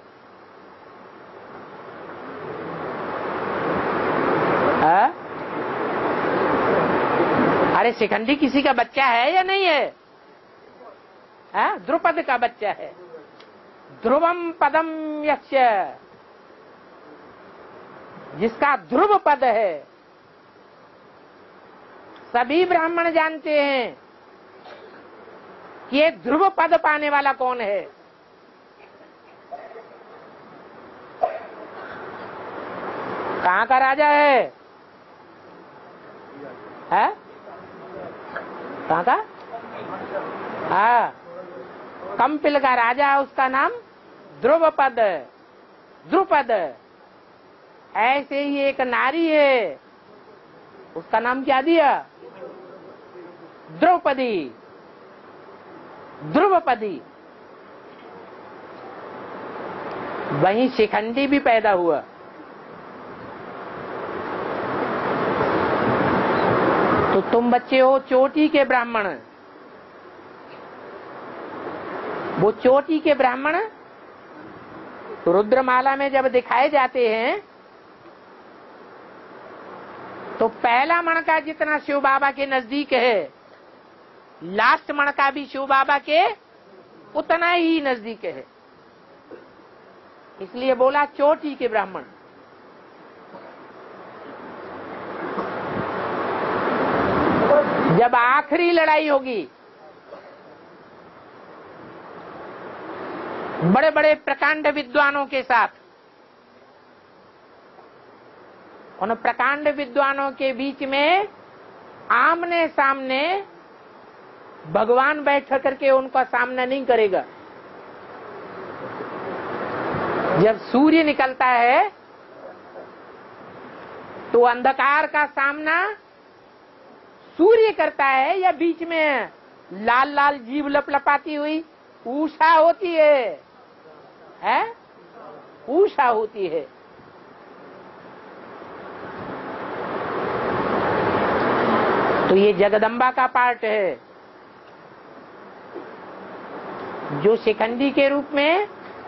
हा? अरे शिखंडी किसी का बच्चा है या नहीं है? हा? द्रुपद का बच्चा है। ध्रुवम पदम यस्य, जिसका ध्रुव पद है। सभी ब्राह्मण जानते हैं कि ये ध्रुव पद पाने वाला कौन है। कहाँ का राजा है? है? कहाँ का? हाँ, कंपिल का राजा, उसका नाम ध्रुवपद, ध्रुपद। ऐसे ही एक नारी है, उसका नाम क्या दिया? द्रौपदी, ध्रुवपदी। वहीं शिखंडी भी पैदा हुआ। तो तुम बच्चे हो चोटी के ब्राह्मण। वो चोटी के ब्राह्मण रुद्रमाला में जब दिखाए जाते हैं तो पहला मणका जितना शिव बाबा के नजदीक है, लास्ट मणका भी शिव बाबा के उतना ही नजदीक है। इसलिए बोला चोटी के ब्राह्मण। जब आखिरी लड़ाई होगी, बड़े बड़े प्रकांड विद्वानों के साथ, उन प्रकांड विद्वानों के बीच में आमने सामने भगवान बैठ करके उनका सामना नहीं करेगा। जब सूर्य निकलता है तो अंधकार का सामना सूर्य करता है, या बीच में लाल लाल जीभ लपलपाती हुई उषा होती है, है? उषा होती है। तो ये जगदम्बा का पार्ट है, जो शिखंडी के रूप में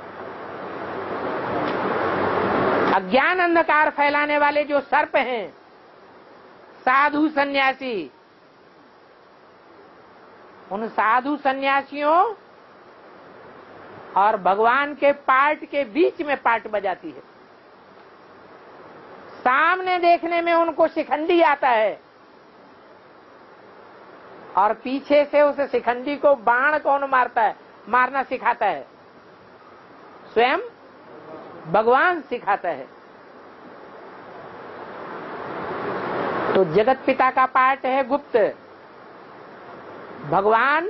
अज्ञान अंधकार फैलाने वाले जो सर्प हैं, साधु सन्यासी, उन साधु सन्यासियों और भगवान के पार्ट के बीच में पार्ट बजाती है। सामने देखने में उनको शिखंडी आता है और पीछे से उस शिखंडी को बाण कौन मारता है, मारना सिखाता है? स्वयं भगवान सिखाता है। तो जगत पिता का पार्ट है गुप्त। भगवान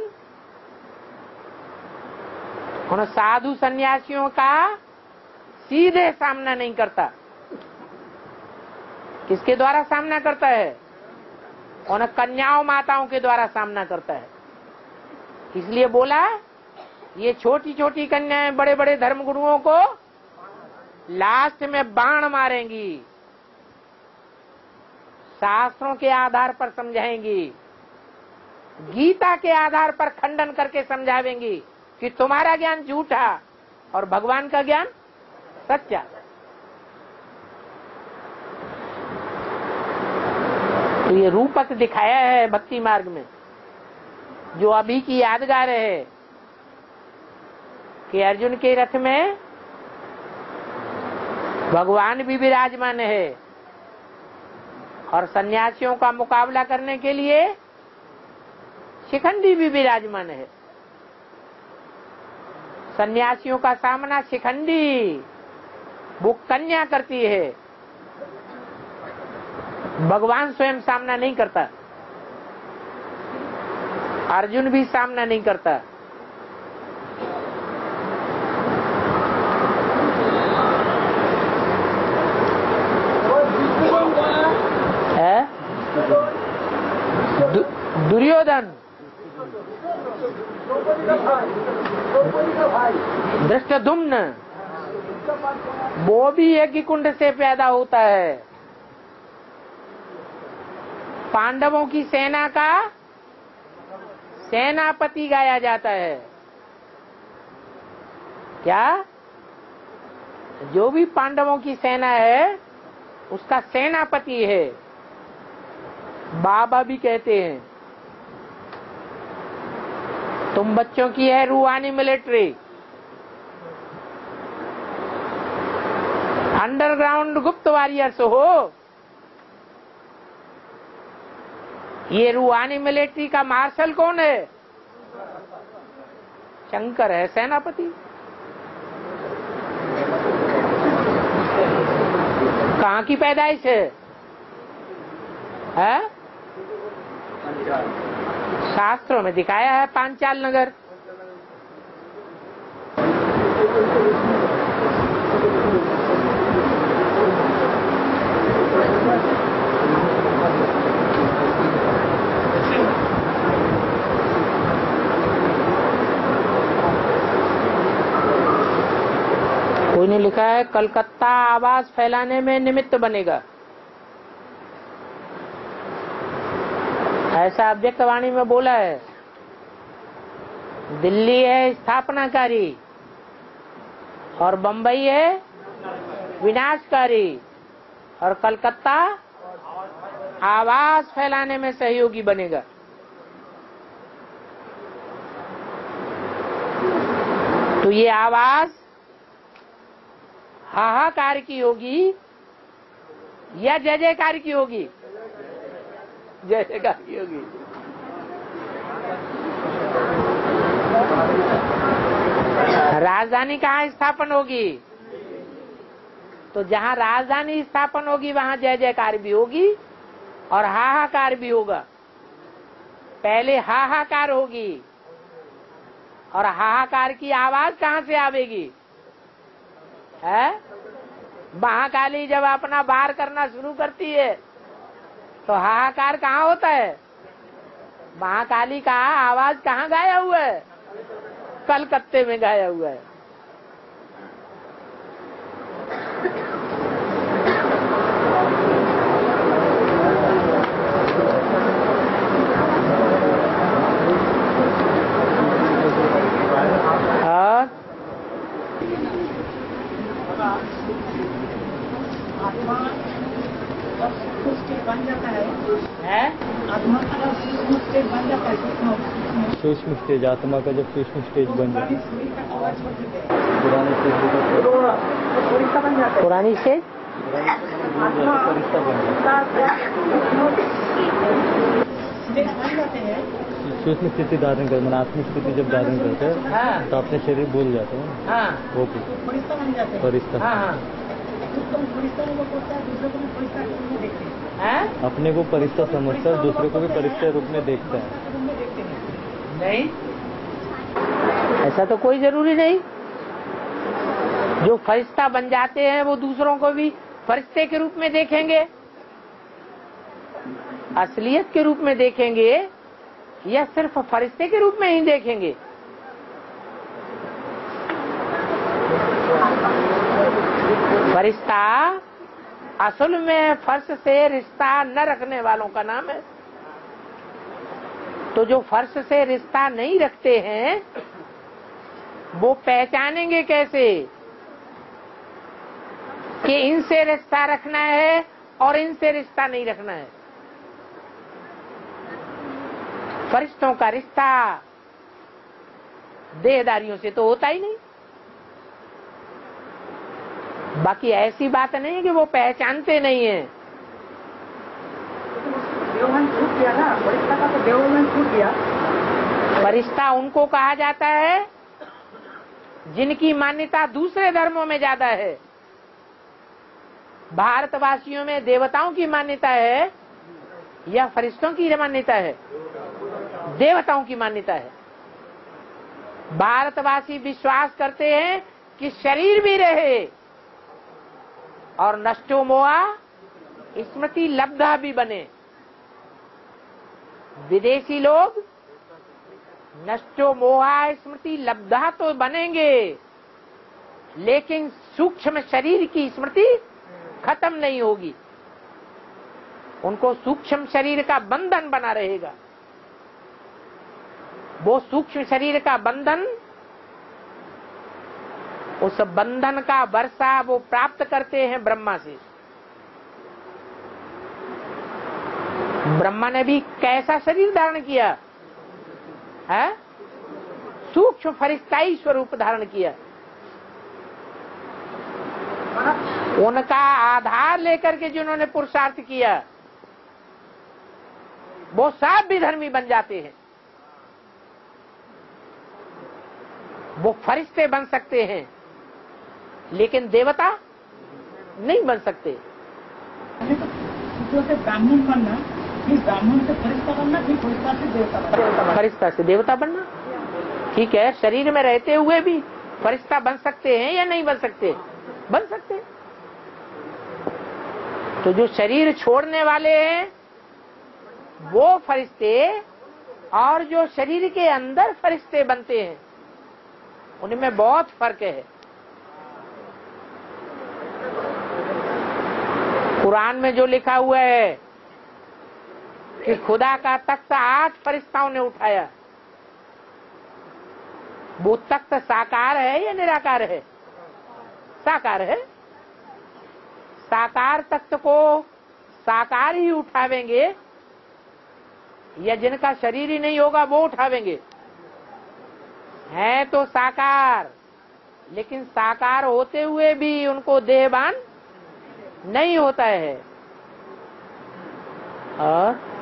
उन साधु सन्यासियों का सीधे सामना नहीं करता। किसके द्वारा सामना करता है? उन कन्याओं माताओं के द्वारा सामना करता है। इसलिए बोला ये छोटी छोटी कन्याएं बड़े बड़े धर्म गुरुओं को लास्ट में बाण मारेंगी, शास्त्रों के आधार पर समझाएंगी, गीता के आधार पर खंडन करके समझावेंगी कि तुम्हारा ज्ञान झूठा और भगवान का ज्ञान सच्चा। तो ये रूपक दिखाया है भक्ति मार्ग में, जो अभी की यादगार है कि अर्जुन के रथ में भगवान भी विराजमान है और सन्यासियों का मुकाबला करने के लिए शिखंडी भी विराजमान है। सन्यासियों का सामना शिखंडी वो कन्या करती है, भगवान स्वयं सामना नहीं करता, अर्जुन भी सामना नहीं करता। है दु, दुर्योधन, धृष्टद्युम्न, वो भी यज्ञ कुंड से पैदा होता है। पांडवों की सेना का सेनापति गाया जाता है। क्या? जो भी पांडवों की सेना है उसका सेनापति है, बाबा भी कहते हैं। तुम बच्चों की है रूहानी मिलिट्री, अंडरग्राउंड गुप्त वॉरियर्स हो। ये रूहानी मिलिट्री का मार्शल कौन है? शंकर है सेनापति। कहाँ की पैदाइश है? है? शास्त्रों में दिखाया है पांचाल नगर। है कलकत्ता आवाज फैलाने में निमित्त बनेगा, ऐसा अव्यक्तवाणी में बोला है। दिल्ली है स्थापनाकारी और बंबई है विनाशकारी और कलकत्ता आवाज फैलाने में सहयोगी बनेगा। तो ये आवाज हाहाकार की होगी या जय जयकार की होगी? जय जयकार की होगी। राजधानी कहाँ स्थापन होगी? तो जहाँ राजधानी स्थापन होगी वहाँ जय जयकार भी होगी और हाहाकार भी होगा। पहले हाहाकार होगी और हाहाकार की आवाज कहाँ से आवेगी? है महाकाली जब अपना बाहर करना शुरू करती है तो हाहाकार कहाँ होता है? महाकाली का आवाज कहाँ गाया हुआ है? कलकत्ते में गाया हुआ है। और आत्मा जब सूक्ष्म बन जाता है, है आत्मा का जब सूक्ष्म स्टेज बन जाता है, सूक्ष्म सूक्ष्म स्टेज, आत्मा का जब सूक्ष्म स्टेज बन जाए, सूर्य का आवाज छोड़ देते हैं, पुराने स्टेज फरिश्ता बन जाता है। पुरानी से आत्मा फरिश्ता बन स्टेज बन जाते हैं, सूक्ष्म स्थिति धारण कर, मैंने आत्मिक स्थिति जब धारण करते हैं हाँ तो अपने शरीर भूल जाते हैं। हाँ वो फरिश्ता बन जाते हैं। फरिश्ता, हाँ हाँ उसको भी फरिश्ता में वो करता है, दूसरे को भी फरिश्ता के रूप में देखते हैं। है अपने को फरिश्ता समझता है, दूसरे को भी फरिश्ता रूप में देखता है। रूप में देखते हैं। नहीं, ऐसा तो कोई जरूरी नहीं। जो फरिश्ता बन जाते हैं वो दूसरों को भी फरिश्ते के रूप में देखेंगे, असलियत के रूप में देखेंगे या सिर्फ फरिश्ते के रूप में ही देखेंगे? फरिश्ता असल में फर्श से रिश्ता न रखने वालों का नाम है। तो जो फर्श से रिश्ता नहीं रखते हैं वो पहचानेंगे कैसे कि इनसे रिश्ता रखना है और इनसे रिश्ता नहीं रखना है? फरिश्तों का रिश्ता देहदारियों से तो होता ही नहीं। बाकी ऐसी बात नहीं है कि वो पहचानते नहीं है। देवमन छूट गया ना, फरिश्ता का तो देवमन छूट गया। फरिश्ता उनको कहा जाता है जिनकी मान्यता दूसरे धर्मों में ज्यादा है। भारतवासियों में देवताओं की मान्यता है या फरिश्तों की मान्यता है? देवताओं की मान्यता है। भारतवासी विश्वास करते हैं कि शरीर भी रहे और नष्टो मोआ स्मृति लब्धा भी बने। विदेशी लोग नष्टो मोहा स्मृति लब्धा तो बनेंगे लेकिन सूक्ष्म शरीर की स्मृति खत्म नहीं होगी। उनको सूक्ष्म शरीर का बंधन बना रहेगा। वो सूक्ष्म शरीर का बंधन, उस बंधन का वर्षा वो प्राप्त करते हैं ब्रह्मा से। ब्रह्मा ने भी कैसा शरीर धारण किया है? सूक्ष्म फरिश्ताई स्वरूप धारण किया। उनका आधार लेकर के जिन्होंने पुरुषार्थ किया वो सब भी धर्मी बन जाते हैं। वो फरिश्ते बन सकते हैं लेकिन देवता नहीं बन सकते। जो से ब्राह्मण बनना, फिर ब्राह्मण से फरिश्ता बनना, फिर फरिश्ता से देवता बनना। फरिश्ता से देवता बनना ठीक है। शरीर में रहते हुए भी फरिश्ता बन सकते हैं या नहीं बन सकते? बन सकते हैं। तो जो शरीर छोड़ने वाले हैं वो फरिश्ते और जो शरीर के अंदर फरिश्ते बनते हैं उनमें बहुत फर्क है। कुरान में जो लिखा हुआ है कि खुदा का तख्त आठ फरिश्ताओं ने उठाया, वो तख्त साकार है या निराकार है? साकार है। साकार तख्त को साकार ही उठावेंगे या जिनका शरीर ही नहीं होगा वो उठावेंगे? है तो साकार, लेकिन साकार होते हुए भी उनको देहबान नहीं होता है। और